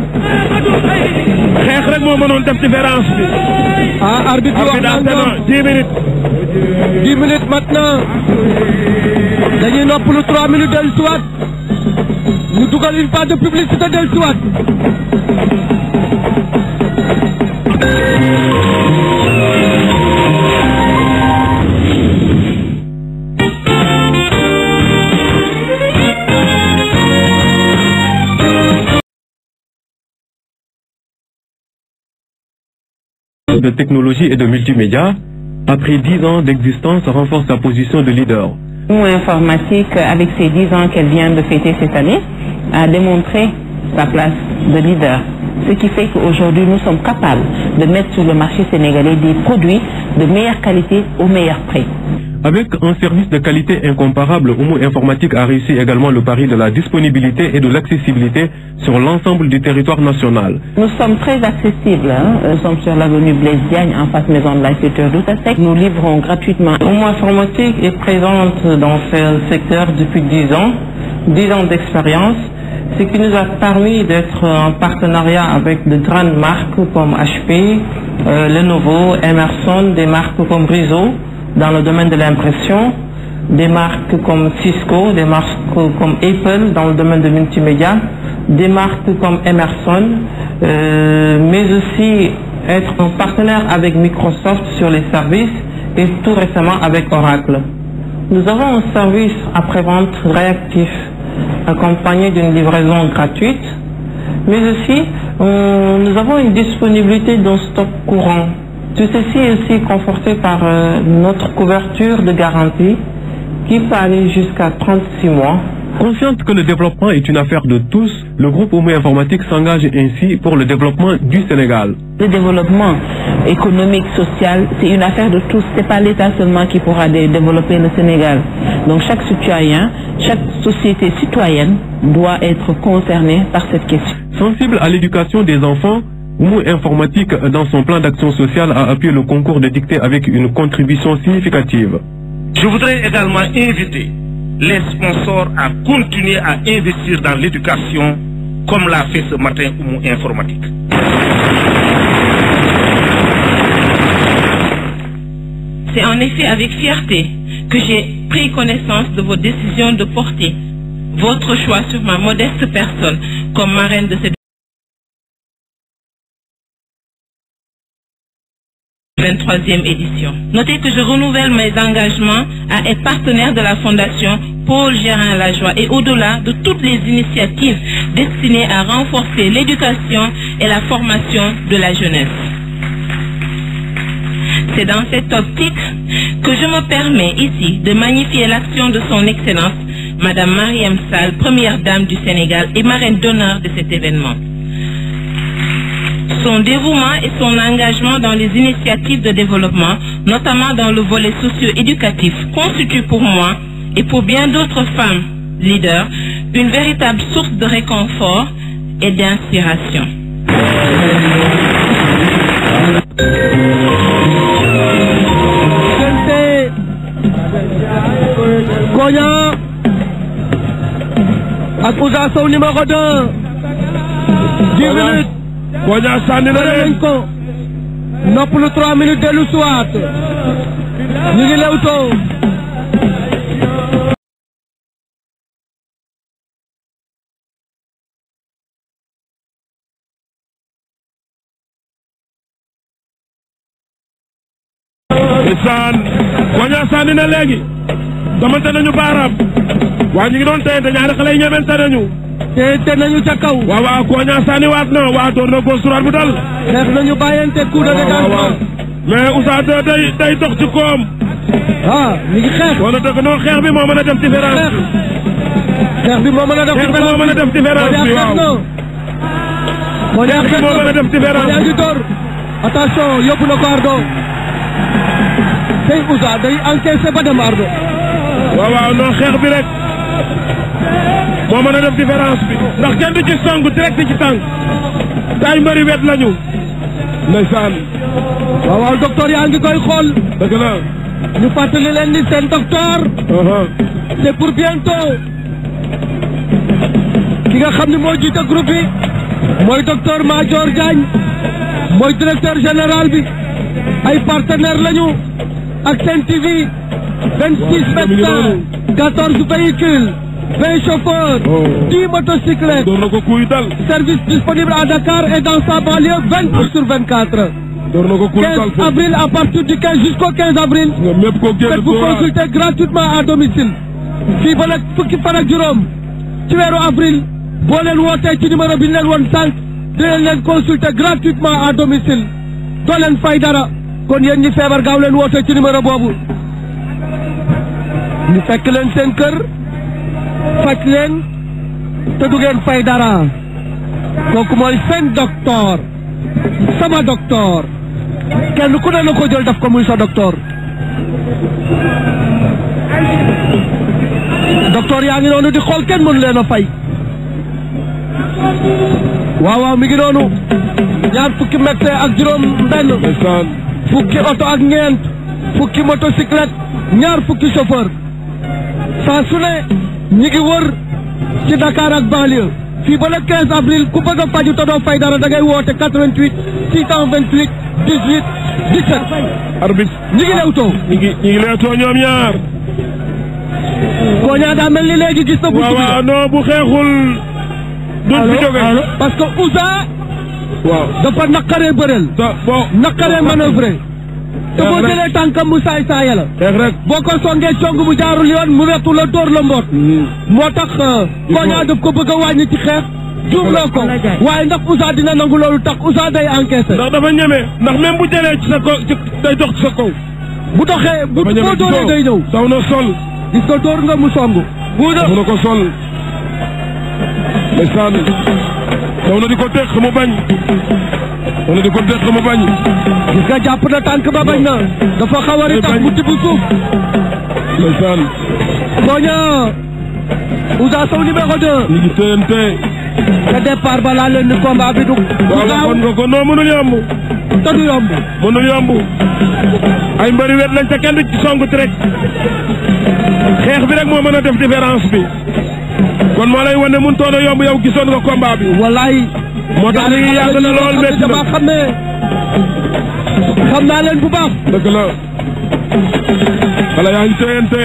xeex rek moo mënoon def différence bi ah arbitre bi wax daal na dana dix minutes dix minutes maintenant dañuy noppalu trois minutes dellu siwaat ñu dugal une part de publicité dellu siwaat de technologie et de multimédia, après dix ans d'existence, renforce sa position de leader. Oumou Informatique, avec ses dix ans qu'elle vient de fêter cette année, a démontré sa place de leader. Ce qui fait qu'aujourd'hui, nous sommes capables de mettre sur le marché sénégalais des produits de meilleure qualité au meilleur prix. Avec un service de qualité incomparable, Oumou Informatique a réussi également le pari de la disponibilité et de l'accessibilité sur l'ensemble du territoire national. Nous sommes très accessibles. Hein. Nous sommes sur l'avenue Blaise Diagne, en face maison de l'instituteur d'Outasek. Nous livrons gratuitement. Oumou Informatique est présente dans ce secteur depuis dix ans, dix ans d'expérience, ce qui nous a permis d'être en partenariat avec de grandes marques comme H P, euh, Lenovo, Emerson, des marques comme Rizzo, dans le domaine de l'impression, des marques comme Cisco, des marques comme Apple dans le domaine de multimédia, des marques comme Emerson, euh, mais aussi être un partenaire avec Microsoft sur les services et tout récemment avec Oracle. Nous avons un service après-vente réactif accompagné d'une livraison gratuite, mais aussi euh, nous avons une disponibilité d'un stock courant. Tout ceci est aussi conforté par euh, notre couverture de garantie qui peut aller jusqu'à trente-six mois. Consciente que le développement est une affaire de tous, le groupe Oumou Informatique s'engage ainsi pour le développement du Sénégal. Le développement économique, social, c'est une affaire de tous. Ce n'est pas l'État seulement qui pourra dé développer le Sénégal. Donc chaque citoyen, chaque société citoyenne doit être concernée par cette question. Sensible à l'éducation des enfants, Oumou Informatique, dans son plan d'action sociale, a appuyé le concours de dictée avec une contribution significative. Je voudrais également inviter les sponsors à continuer à investir dans l'éducation comme l'a fait ce matin Oumou Informatique. C'est en effet avec fierté que j'ai pris connaissance de vos décisions de porter votre choix sur ma modeste personne comme marraine de cette vingt-troisième édition. Notez que je renouvelle mes engagements à être partenaire de la Fondation Paul Gérin-Lajoie et au-delà de toutes les initiatives destinées à renforcer l'éducation et la formation de la jeunesse. C'est dans cette optique que je me permets ici de magnifier l'action de son Excellence, Madame Marième Sall, première dame du Sénégal et marraine d'honneur de cet événement. Son dévouement et son engagement dans les initiatives de développement, notamment dans le volet socio-éducatif, constituent pour moi et pour bien d'autres femmes leaders une véritable source de réconfort et d'inspiration. Konya ak Ousa Sow numéro deux. dix minutes. Konya sànni na leen ko. noppalu trois minutes dellu siwaat. ñu ngi lewtoo. Isaan Konya sànni na léegi. damante nañu baaraam. waa ñu ngi doon tey te ñaari xale yi ñemente nañu. te te nañu ca kaw. waaw waaw Konya sànni waat na waa door na gauche droite bu dal. xeex nañu bàyyante coup de dégagement. mais Ousa de day day dox ci koom. ah ñu ngi xeex. wala dëgg non xeex bi moo mën a def différence. xeex bi moo mën a def xeex bi moo mën a def différence bi waaw. moo xeex bi moo mën a def différence yaa ngi door. attention yóbbu na ko Ardo. tey Ousa day encaissé ba dem Ardo. waaw waaw non xeex bi rek moo mën a def différence bi ndax kenn du ci song direct ci tànk tay mbëri wet lañu ndeysaan. waaw waaw docteur yaa ngi koy xool. dëgg la. ñu fàttali leen ni seen docteur. c'est pour bientôt. ki nga xam ne moo jiite groupe bi mooy docteur Madior Diagne mooy directeur général bi ay partenaires lañu ak Sen T V. vingt-six médecins, quatorze véhicules, vingt chauffeurs, oh. dix motocyclettes. Service disponible à Dakar et dans sa banlieue vingt-quatre sur vingt-quatre. quinze avril à partir du quinze jusqu'au quinze avril. Faites-vous consulter gratuitement à domicile. fii ba nag fukki fan ak juróom ci weeru avril boo leen wootee ci numéro bi ñu leen woon sànq dinañ leen consulter gratuitement à domicile. doo leen fay dara kon yéen ñi feebar gaaw leen woote ci numéro boobu ñu fekk leen seen kër faj leen te du ngeen fay dara kooku mooy seen docteur sama docteur kenn ku ne na ko jël daf ko muy sa docteur docteur yaa ngi noonu di xool kenn mënu leen a fay waaw waaw mi ngi noonu ñaar fukki médecin ak juróom benn fukki oto ak ñeent fukki motocyclette ñaar fukki chauffeur saa su ne ñi ngi wër ci Dakar ak banlieue fii ba le quinze avril ku bëgg a faju te doo fay dara da ngay woote quatre-vingt-huit six cent vingt-huit dix-huit dix-sept arbitre ñi ngi leewtoo ñi ngi ñi ngi leewtoo ñoom ñaar Koña daa mel ni léegi gis na bu waaw waaw non bu xeexul duñ fi jóge parce que Ouza waaw dafa naqaree bëreel bon naqaree manœuvrer te boo jëlee tànkam mu saay saaya la xeex rek boo ko songee cong mu jaarul yoon mu wetu la dóor la mboot moo tax Koña daf ko bëgg a wàññi ci xeex juumloo ko waaye ndax Ouza dina nangu loolu tax Ouza day encaissé ndax dafa ñeme ndax même bu jëlee ci sa kaw day dox ci sa kaw bu doxee bu boo dóoree day ñëw daw na sol gis ko dóor nga mu song bu daw na ko sol ndeysaan daw na di ko teq mu bañ daw na di ko teq mu bañ gis nga jàpp na tànk ba bañ na dafa xaw a ri tax mu tibb suuf ndeysaan Koña Ouza Sow numéro deux ñu ngi téyante te départ ba laa leen ni combat bi du waaw waxoon nga ko non mënul yomb te du yomb mënul yomb ay mbëri wet lañ te kenn du ci song rek xeex bi rek moo mën a def différence bi kon moo lay wane mun toon a yomb yow gisoon nga combat bi wallaay moo tax li ngi yàgg na lool métti na dama xam ne xam naa leen bu baax dëgg la xale yaa ngi téyante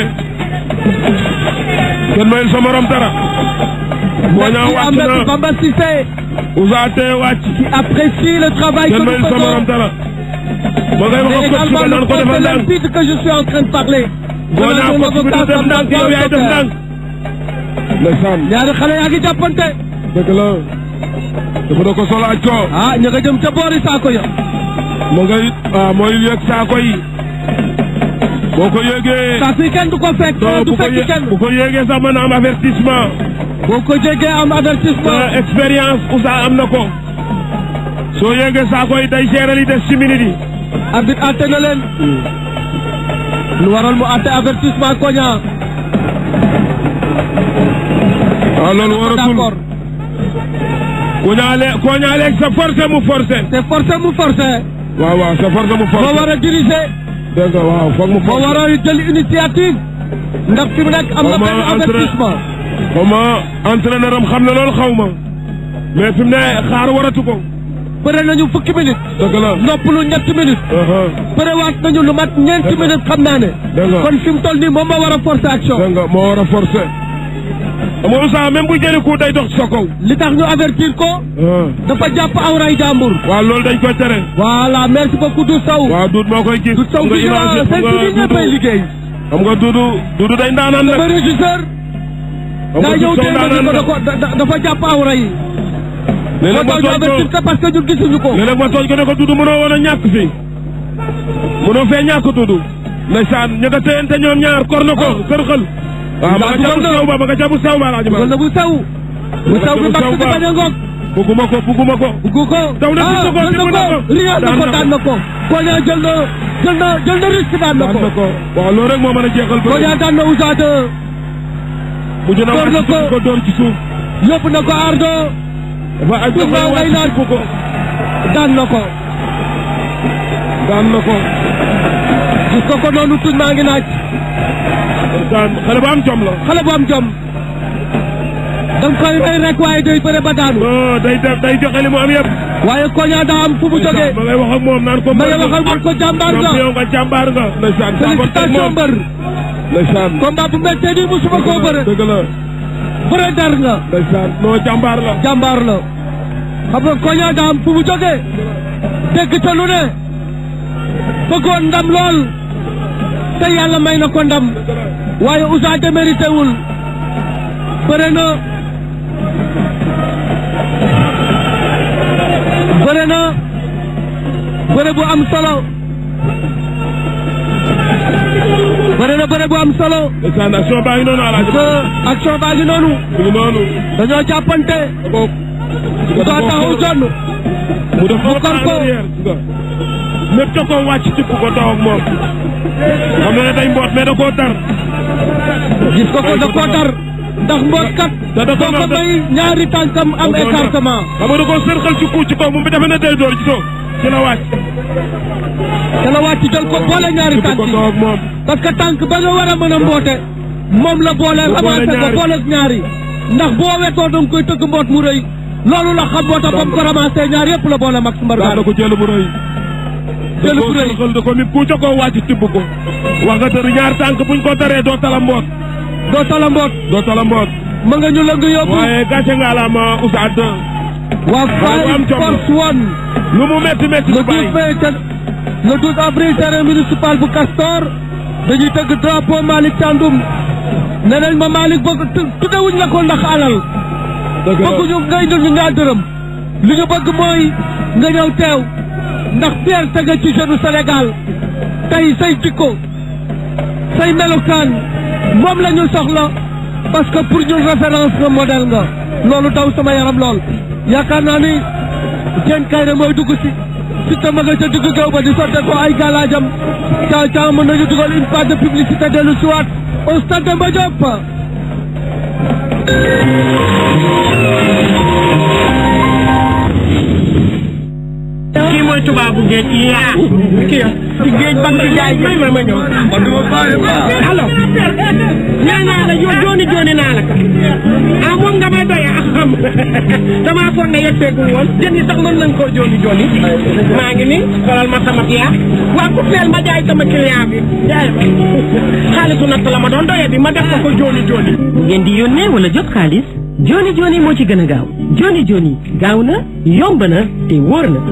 kenn mayul sa morom dara Koña wàcc na Bamba Cissé Ouza tee wàcc qui apprécie le travail que kenn nous mayul sa morom faisons dara moo ngay wax ak coach bi naan ko defal ndànk l'arbitre que je suis en train de parler Koña coach bi du def ndànk yow yaay def ndànk ndeysaan ñaari xale yaa ngi jàppante dëgg la dafa da ko sol aj ko ah ña nga jëm ca boori saako ya moo ngay ah mooy yëg saako yi boo ko yéegee saako yi kenn du ko fekk du fekk kenn bu ko yéegee sax mën a am avertissement boo ko jégee am avertissement expérience Ouza am na ko soo yéegee saako yi day gérer li des ci minute yi arbitre atte na leen lu waral mu atte avertissement Koña waaw loolu waratul Koña le Koña léegi c'est forcé mu forcé c'est forcé mu forcé waaw waaw c'est forcé mu forcé moo war a diriger dégg nga waaw foog mu moo war a jël initiative ndax fi mu nekk am na benn avertissement xaw ma entraîneur am xam na loolu xaw ma mais fi mu ne xaar waratu ko bëre nañu fukki minutes dëgg la noppalu ñetti minutes bëre waat nañu lu mat ñeenti minutes xam naa ne kon fi mu toll nii moom moo war a forcer action dégg nga moo war a forcer moo Ouza même bu jëli ko day dox ci sa kaw li tax ñu avertir ko dafa jàpp awray jàmbur waaw loolu dañ koy tere voilà merci beaucoup Doudou Sow waaw Doudou moo koy gis Doudou Sow bi nga cinq minutes ñëppay liggéey xam nga Doudou Doudou day ndaanaan nag dafa régisseur daa ñëw téye ko dafa jàpp awra yi léeg-léeg ma tooj ko parce que ñun gisuñu ko léeg-léeg ma tooj ko ne ko Doudou mënoo woon a ñàkk fii mënoo fee ñàkk Doudou ndeysaan ñu nga téyante ñoom ñaar kor na ko kër xël waaw ma nga ca bu sew ba ma nga ca bu sew ba laa dugal na bu sew bu sew bi mbàkk di bañ a ngoog bugguma ko bugguma ko buggu ko daw na gis ko jël na ko riyal na ko daan na ko Koña jël na jël na jël na risque daan na ko waaw loolu rek moo mën a jeexal ba Koña daan na Ouza de mujj na wàcc ko door ci suuf yóbbu na ko ardo dafa aj dafa wàcc ko ko daan na ko daan na ko gis ko ko noonu tuñ maa ngi naaj daan xale bu am jom la xale bu am jom da nga koy rey rek waaye day bëre ba daanu non day def day joxe li mu am yëpp waaye Koña daa am fu mu jógee ma ngay wax ak moom naan ko ma ngay wax ak moom ko jàmbaar nga yow nga jàmbaar nga ndeysaan félicitation mbër ndeysaan combat bu méttee nii musuma koo bëre dëgg la bëre dar nga ndeysaan non jàmbaar la jàmbaar la xam nga Koña daa am fu mu jógee dégg te lu ne bëggoon ndam lool te yàlla may na ko ndam waaye Ouza démérité wul bëre na bëre na bëre bu am solo bëre na bëre bu am solo. ndeysaan action baa ngi noonu Alaaji. action baa ngi noonu. mu ngi noonu. dañoo jàppante. ko mu taxaw jonn. mu def mu kor ko. lépp da koo wàcc ci ko taw ak moom. xam na ne day mboot mais da koo tar. gis ko ko da koo tar. ndax mboot kat. da da boo ko may ñaari tànkam am écartement. xam nga da koo sërxal ci ku ci kaw moom bi defe na day door ci soo ci la wàcc. ci la wàcc jël ko boole ñaari tànk yi parce que tànk ba nga war a mën a mboote moom la booleel avancé ko boole ñaari ndax boo wetoo danga koy tëgg mboot mu rëy loolu la xam moo tax ba mu ko ramassé ñaar yëpp la boole Max Mbargane. da ko jël bu rëy. jël bu rëy da ko mi ku ca koo wàcc tibb ko. wax nga tër ñaar tànk buñ ko taree doo tala mboot. doo tala mboot. doo tala mboot. ma nga ñu la nga yóbbu. waaye gàcce nga la ma Ousseyn. waa Five Force One. lu mu métti métti le douze mai le douze avril terrain municipal bu Castor dañuy tëgg drapeau Malick Thiandoum ne nañ ma Malick bëgg tuddewuñ la ko ndax alal bëgguñu ngay indil ñu ñaar dërëm li ñu bëgg mooy nga ñëw teew ndax fierté nga ci jeune Sénégal tey say jikko say melokaan moom la ñu soxla parce que pour ñun référence nga modèle nga loolu daw sama yaram lool yaakaar naa ni Diène Kaïré mooy dugg si Siteu ma nga ca diggu géew ba di sotte ko ay galaajam ca ca mën nañu dugal une page de publicité dellu si waat au stade Demba Diop. kii mooy tubaabu géej yi yaa kii ci géej ban ci jaay may ma ma ñëw alors nee naa la yow jooni jooni naa la ka ah moom nga may doy a xam damaa foog ne yetteegu woon jën yi sax mën nañ koo jooni jooni maa ngi ni xoolal ma sama yaa waa ku feel ma jaay sama client bi jaay xaalisu natt la ma doon doye bi ma def ko ko jooni jooni ngeen di yónnee wala jot xaalis joni joni moo ci gën a gaaw joni joni gaaw na yomb na te wóor na.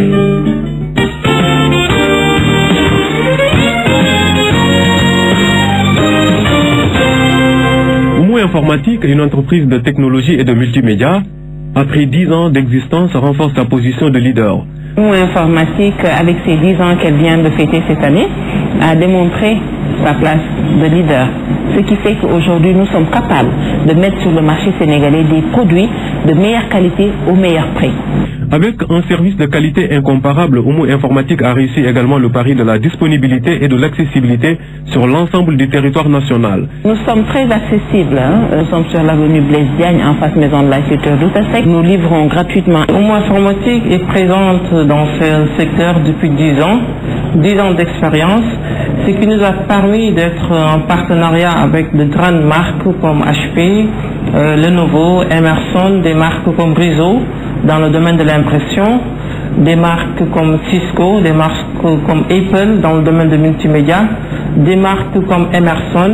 Oumou Informatique, une entreprise de technologie et de multimédia, après dix ans d'existence, renforce sa position de leader. Oumou Informatique, avec ses dix ans qu'elle vient de fêter cette année, a démontré sa place de leader. Ce qui fait qu'aujourd'hui, nous sommes capables de mettre sur le marché sénégalais des produits de meilleure qualité au meilleur prix. Avec un service de qualité incomparable, Oumou Informatique a réussi également le pari de la disponibilité et de l'accessibilité sur l'ensemble du territoire national. Nous sommes très accessibles. Hein. Nous sommes sur l'avenue Blaise Diagne, en face maison de l'agriculture d'Outasek. Nous livrons gratuitement. Oumou Informatique est présente dans ce secteur depuis dix ans, dix ans d'expérience, ce qui nous a permis d'être en partenariat avec de grandes marques comme H P, euh, Lenovo, Emerson, des marques comme Rizzo dans le domaine de l'impression, des marques comme Cisco, des marques comme Apple dans le domaine de multimédia, des marques comme Emerson,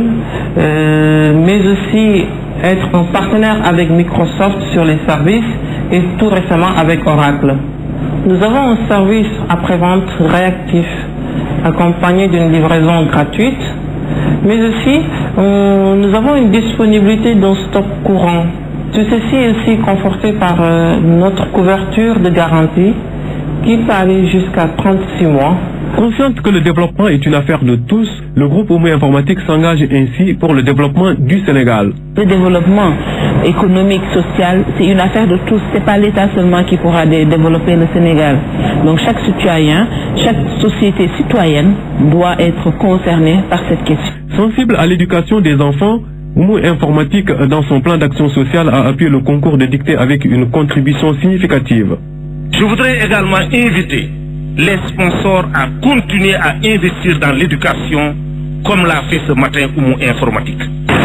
euh, mais aussi être en partenaire avec Microsoft sur les services et tout récemment avec Oracle. Nous avons un service après-vente réactif accompagné d'une livraison gratuite, mais aussi euh, nous avons une disponibilité d'un stock courant. Tout ceci est aussi conforté par euh, notre couverture de garantie qui peut aller jusqu'à trente-six mois. Consciente que le développement est une affaire de tous, le groupe Oumou Informatique s'engage ainsi pour le développement du Sénégal. Le développement économique, social, c'est une affaire de tous. Ce n'est pas l'État seulement qui pourra dé développer le Sénégal. Donc chaque citoyen, chaque société citoyenne doit être concernée par cette question. Sensible à l'éducation des enfants, Oumou Informatique, dans son plan d'action sociale, a appuyé le concours de dictée avec une contribution significative. Je voudrais également inviter les sponsors à continuer à investir dans l'éducation comme l'a fait ce matin Oumou Informatique.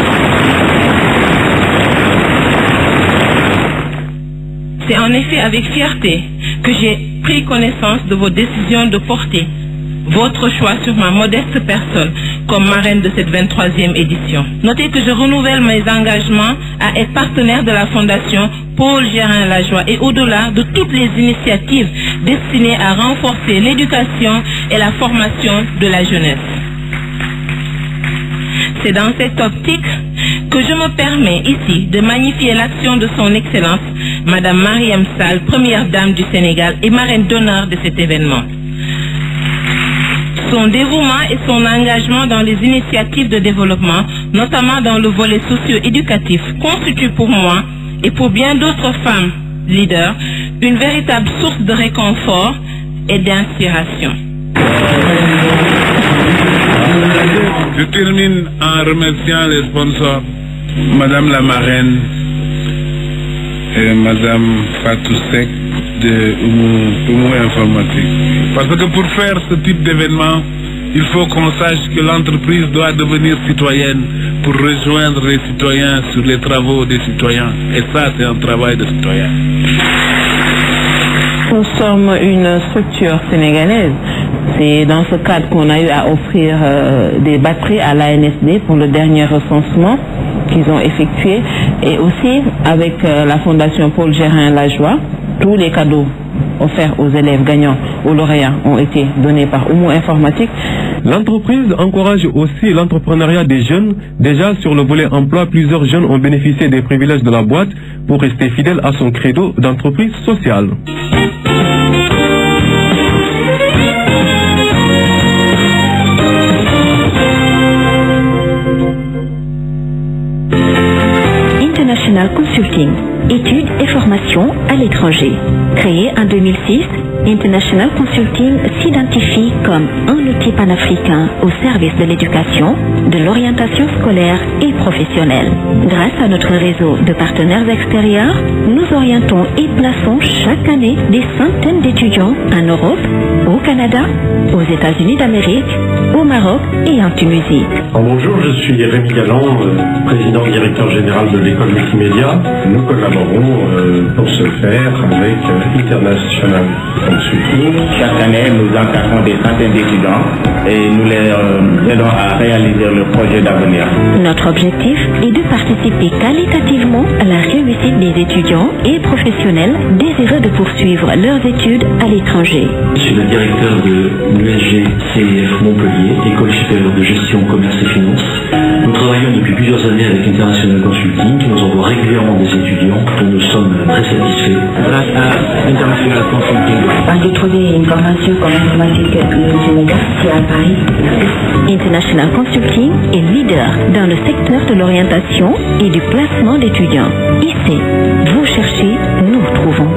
C'est en effet avec fierté que j'ai pris connaissance de vos décisions de porter votre choix sur ma modeste personne comme marraine de cette vingt-troisième édition. Notez que je renouvelle mes engagements à être partenaire de la Fondation Paul Gérin-Lajoie et au-delà de toutes les initiatives destinées à renforcer l'éducation et la formation de la jeunesse. C'est dans cette optique que je me permets ici de magnifier l'action de son Excellence, Madame Marième Sall, première dame du Sénégal et marraine d'honneur de cet événement. Son dévouement et son engagement dans les initiatives de développement, notamment dans le volet socio-éducatif, constituent pour moi et pour bien d'autres femmes leaders une véritable source de réconfort et d'inspiration. Je termine en remerciant les sponsors, Madame la marraine et Madame Fatou Sek de Oumou Informatique. Parce que pour faire ce type d'événement, il faut qu'on sache que l'entreprise doit devenir citoyenne pour rejoindre les citoyens sur les travaux des citoyens. Et ça, c'est un travail de citoyen. Nous sommes une structure sénégalaise. C'est dans ce cadre qu'on a eu à offrir euh, des batteries à l'A N S D pour le dernier recensement qu'ils ont effectué. Et aussi, avec euh, la Fondation Paul Gérin-Lajoie, tous les cadeaux offerts aux élèves gagnants, aux lauréats, ont été donnés par Oumou Informatique. L'entreprise encourage aussi l'entrepreneuriat des jeunes. Déjà, sur le volet emploi, plusieurs jeunes ont bénéficié des privilèges de la boîte pour rester fidèles à son credo d'entreprise sociale. International Consulting, études et formations à l'étranger. Créé en deux mille six, International Consulting s'identifie comme un outil panafricain au service de l'éducation, de l'orientation scolaire et professionnelle. Grâce à notre réseau de partenaires extérieurs, nous orientons et plaçons chaque année des centaines d'étudiants en Europe, au Canada, aux États-Unis d'Amérique, au Maroc et en Tunisie. Bonjour, je suis Rémi Galland, euh, président directeur général de l'école multimédia. Nous collaborons euh, pour ce faire avec euh, International Consulting. Chaque année, nous encadrons des centaines d'étudiants et nous les euh, aidons à réaliser le projet d'avenir. Notre objectif est de participer qualitativement à la réussite des étudiants et professionnels désireux de poursuivre leurs études à l'étranger. Je suis le directeur de l'U S G C I F Montpellier, École supérieure de gestion, commerce et finances. Nous travaillons depuis plusieurs années avec International Consulting, qui nous envoie régulièrement des étudiants dont nous sommes très satisfaits. Grâce à International Consulting. J'ai trouvé une formation comme informatique multimédia, c'est à Paris. International Consulting est leader dans le secteur de l'orientation et du placement d'étudiants. Ici, vous cherchez, nous trouvons.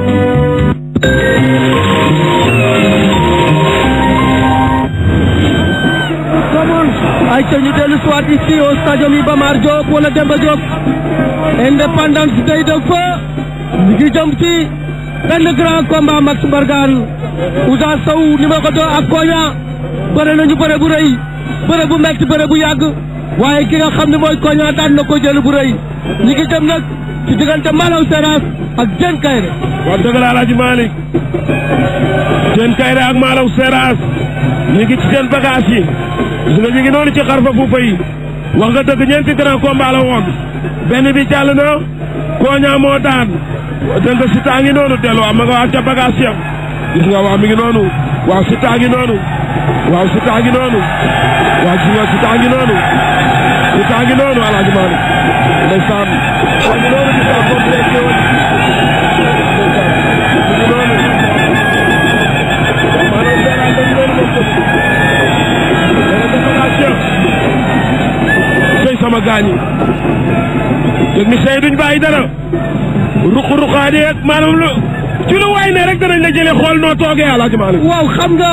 ay ca ñu dellu soit ici au stadium Iba Mar Diop wala Demba Diop Indépendance Day de feu ñu ngi jëm ci benn grand combat Max Mbargane Ousa Sow numéro deux ak Koña bëre nañu bëre bu rëy bëre bu metti bëre bu yàgg waaye ki nga xam ne mooy Koña daan na ko jël bu rëy ñu ngi jëm nag ci diggante Malaw Seras ak Diène Kaïré. waaw dëgg la Alaaji Malick Diène Kaïré ak Malaw Seras ñu ngi ci seen bagage yi gis nga ñu ngi noonu ci xarfa fuufa yi wax nga dëgg ñeenti grand combat la woon benn bi jàll na Koña moo daan dégg nga Siteu ngi noonu dellu am nga waa ca bagage ya gis nga waaw mi ngi noonu waaw Siteu ngi noonu waaw Siteu ngi noonu waaw gis nga Siteu ngi noonu Siteu ngi noonu Alaaji Malick ndeysaan ngi noonu gis nga complété woon ngi noonu maanaam seeraan dañ noonu tey sama gaañi technicien yi duñ bàyyi dara ruq-ruqaani ak maanaam lu ci lu waay ne rek danañ la jëlee xool noo toogee Alaaji Malick. waaw xam nga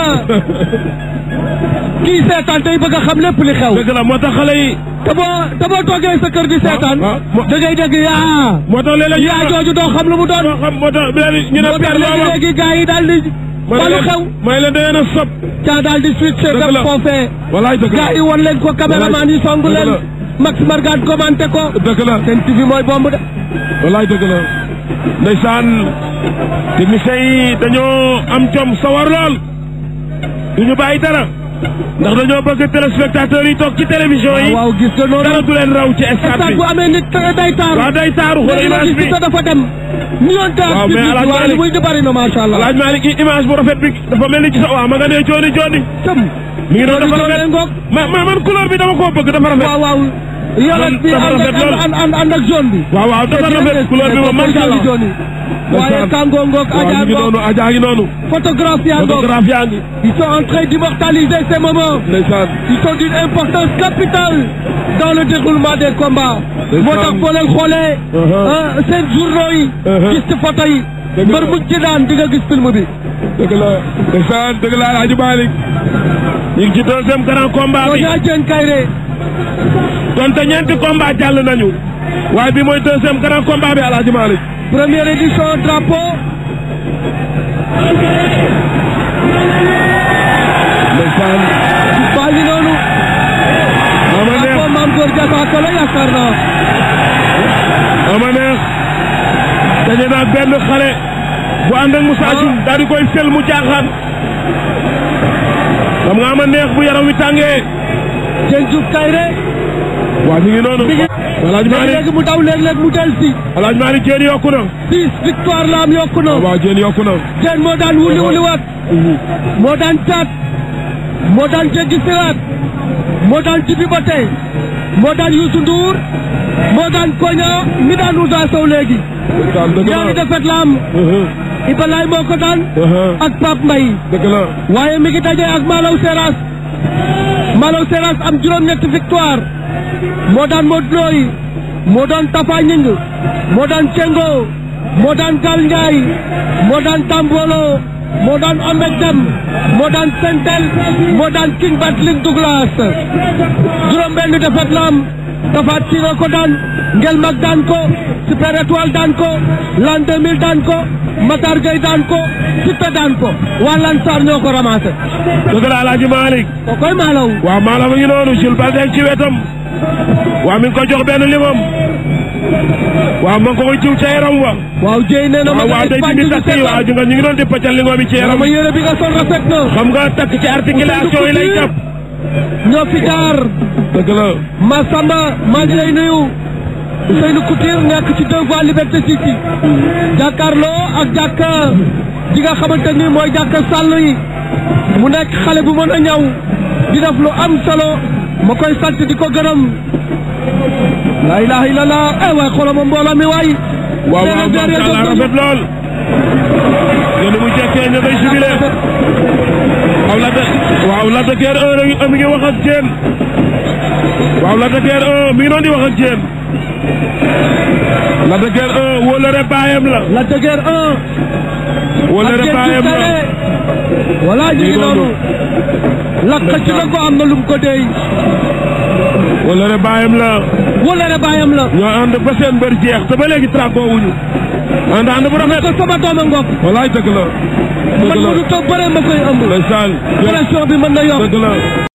kii seetaan tey bëgg a xam lépp li xew. dëgg la moo tax xale yi. te boo te boo toogee sa kër di seetaan. da ngay dégg yaa. moo tax léeg-léeg yaa jooju doo xam lu mu doon. xam moo tax ñu ne père moo tax léegi gars yi daal di. balu xew may leen da ngeen a sob. caa daal di switch dem foofee. walaay dëgg la gars yi won leen ko caméraman yi song leen. Max Mbargane commenté ko. dëgg la seen T V mooy bomb de. walaay dëgg la ndeysaan techniciens yi dañoo am jom sawar lool du ñu bàyyi dara ndax dañoo bëgg téléspectateurs yi toog ci télévision yi. waaw gis nga noonu dara du leen raw ci stade bi. bu amee nit day taaru. waaw day taaru xool image bi dafa dem. ñoon taar waaw mais Alaaji Malick muy di bari na macha allah. Alaaji Malick image bu rafet bi dafa mel ni ci sa waaw ma nga nee jooni jooni. tam mi ngi doon dafa rafet ma ma man couleur bi dama koo bëgg dafa rafet. waaw waaw yolet bi dafa ànd rafet lool. ak ànd ànd ak jaune bi. waaw waaw dafa rafet couleur bi moom macha allah. waaye Kango ngoog waaw Adja ñu ngi noonu Adja ngi noonu. photographe yaa ngoog photographe yaa ngi. ils sont en train d'immortaliser ces moments. ndeysaan. ils sont d'une importance capitale dans le déroulement des combats. moo tax boo leen xoolee. seen journaux yi. gis ci photo yi. mbër mu ci daan di nga gis film bi. dëgg la ndeysaan dëgg la Alaaji Malick. ñu ngi ci deuxième grand combat bi. Sonia Dieng Kayre. donte ñeenti combat jàll nañu. waaye bi mooy deuxième grand combat bi Alaaji Malick. première édition drapeau. ndeysaan. baa ngi noonu. ama neex drapeau Mame Gor Diazaka ko la yaakaar naa. ama neex. dañu naan benn xale. bu ànd ak Moussa Dioum daal di koy sel mu jaaxaan. xam nga ama neex bu yaram wi tàngee. Dieng Diouf Kayre. waaw ñu ngi noonu. Alaaji Malick léegi mu daw léeg-léeg mu del si. Alaaji Malick jéen yokku na. six victoire la am yokku na. waaw jéen yokku na. jéen moo daan wuli wuli waat. moo daan caat. moo daan jéggi siraat. moo daan jibi ba tey. moo daan Youssou Ndour. moo daan Koña mi daan Ousa Sow léegi. ñaari defet la am. Ibalaay moo ko daan. ak Pape Mbaye. dëgg la. waaye mi ngi daje ak Malaw Seras. Malaw Seras am juróom-ñetti victoire. moo daan Modou Ndoye. moo daan Tafa Ñing. moo daan Cengo. moo daan Gal Ndiaye. moo daan Tambolo. moo daan Ahmed Dem. moo daan Sentel. moo daan King Battling Douglas. juróom-benn defet la am. Tafa Tiro ko daan. Ngel Mag daan ko. Super Étoile daan ko. L'an deux mille daan ko. Matar Gueye daan ko. Sippe daan ko. waa Lansar ñoo ko ramassé. dëgg la Alaaji Malick. ko koy Malaw. waaw Malaw mi ngi noonu Jules Baldé ci wetam. waaw mi ngi ko jox benn limam. waaw ma ngi ko koy jiw ca yaram wa. waaw jéy nee na ma waaw day dindi takk yi waaw ñu ngi doon di pàccal li ngoom yi ci yaram. ma yére bi nga sol rafet na. xam nga takk ci articulation yi lay jàpp. ñoo fi jaar. dëgg la. Massamba maa ngi lay nuyu. Ousseynou Couture nekk ci deux voies Liberté six yi. jàkkaarloo ak jàkka ji nga xamante ni mooy jàkka sàll yi. mu nekk xale bu mën a ñaw. di def lu am solo. ma koy sant di ko gërëm. la ilaha illallah eh waay xoolal ma mbooloo mi waay. waaw waaw macha allah rafet lool. yéen mu jekkee ñu koy jubilé. waaw la de waaw la de guerre un mi ngi wax ak Diène. waaw la de guerre un mi ngi doon di wax ak Diène. la de guerre un wóolare baayam la. la de guerre un. wóolare baayam la. voilà ñu ngi noonu. lakk ci la ko am na lum ko dey. wóolare baayam la. wóolare baayam la. ñoo ànd ba seen mbër jeex te ba léegi tracoo wuñu. ànd ànd bu rafet. ko sama dooma ngoog. walaay dëgg la. man ma du toog bare ma koy ëmb. ndeysaan. pression bi mën na yokk. dëgg la.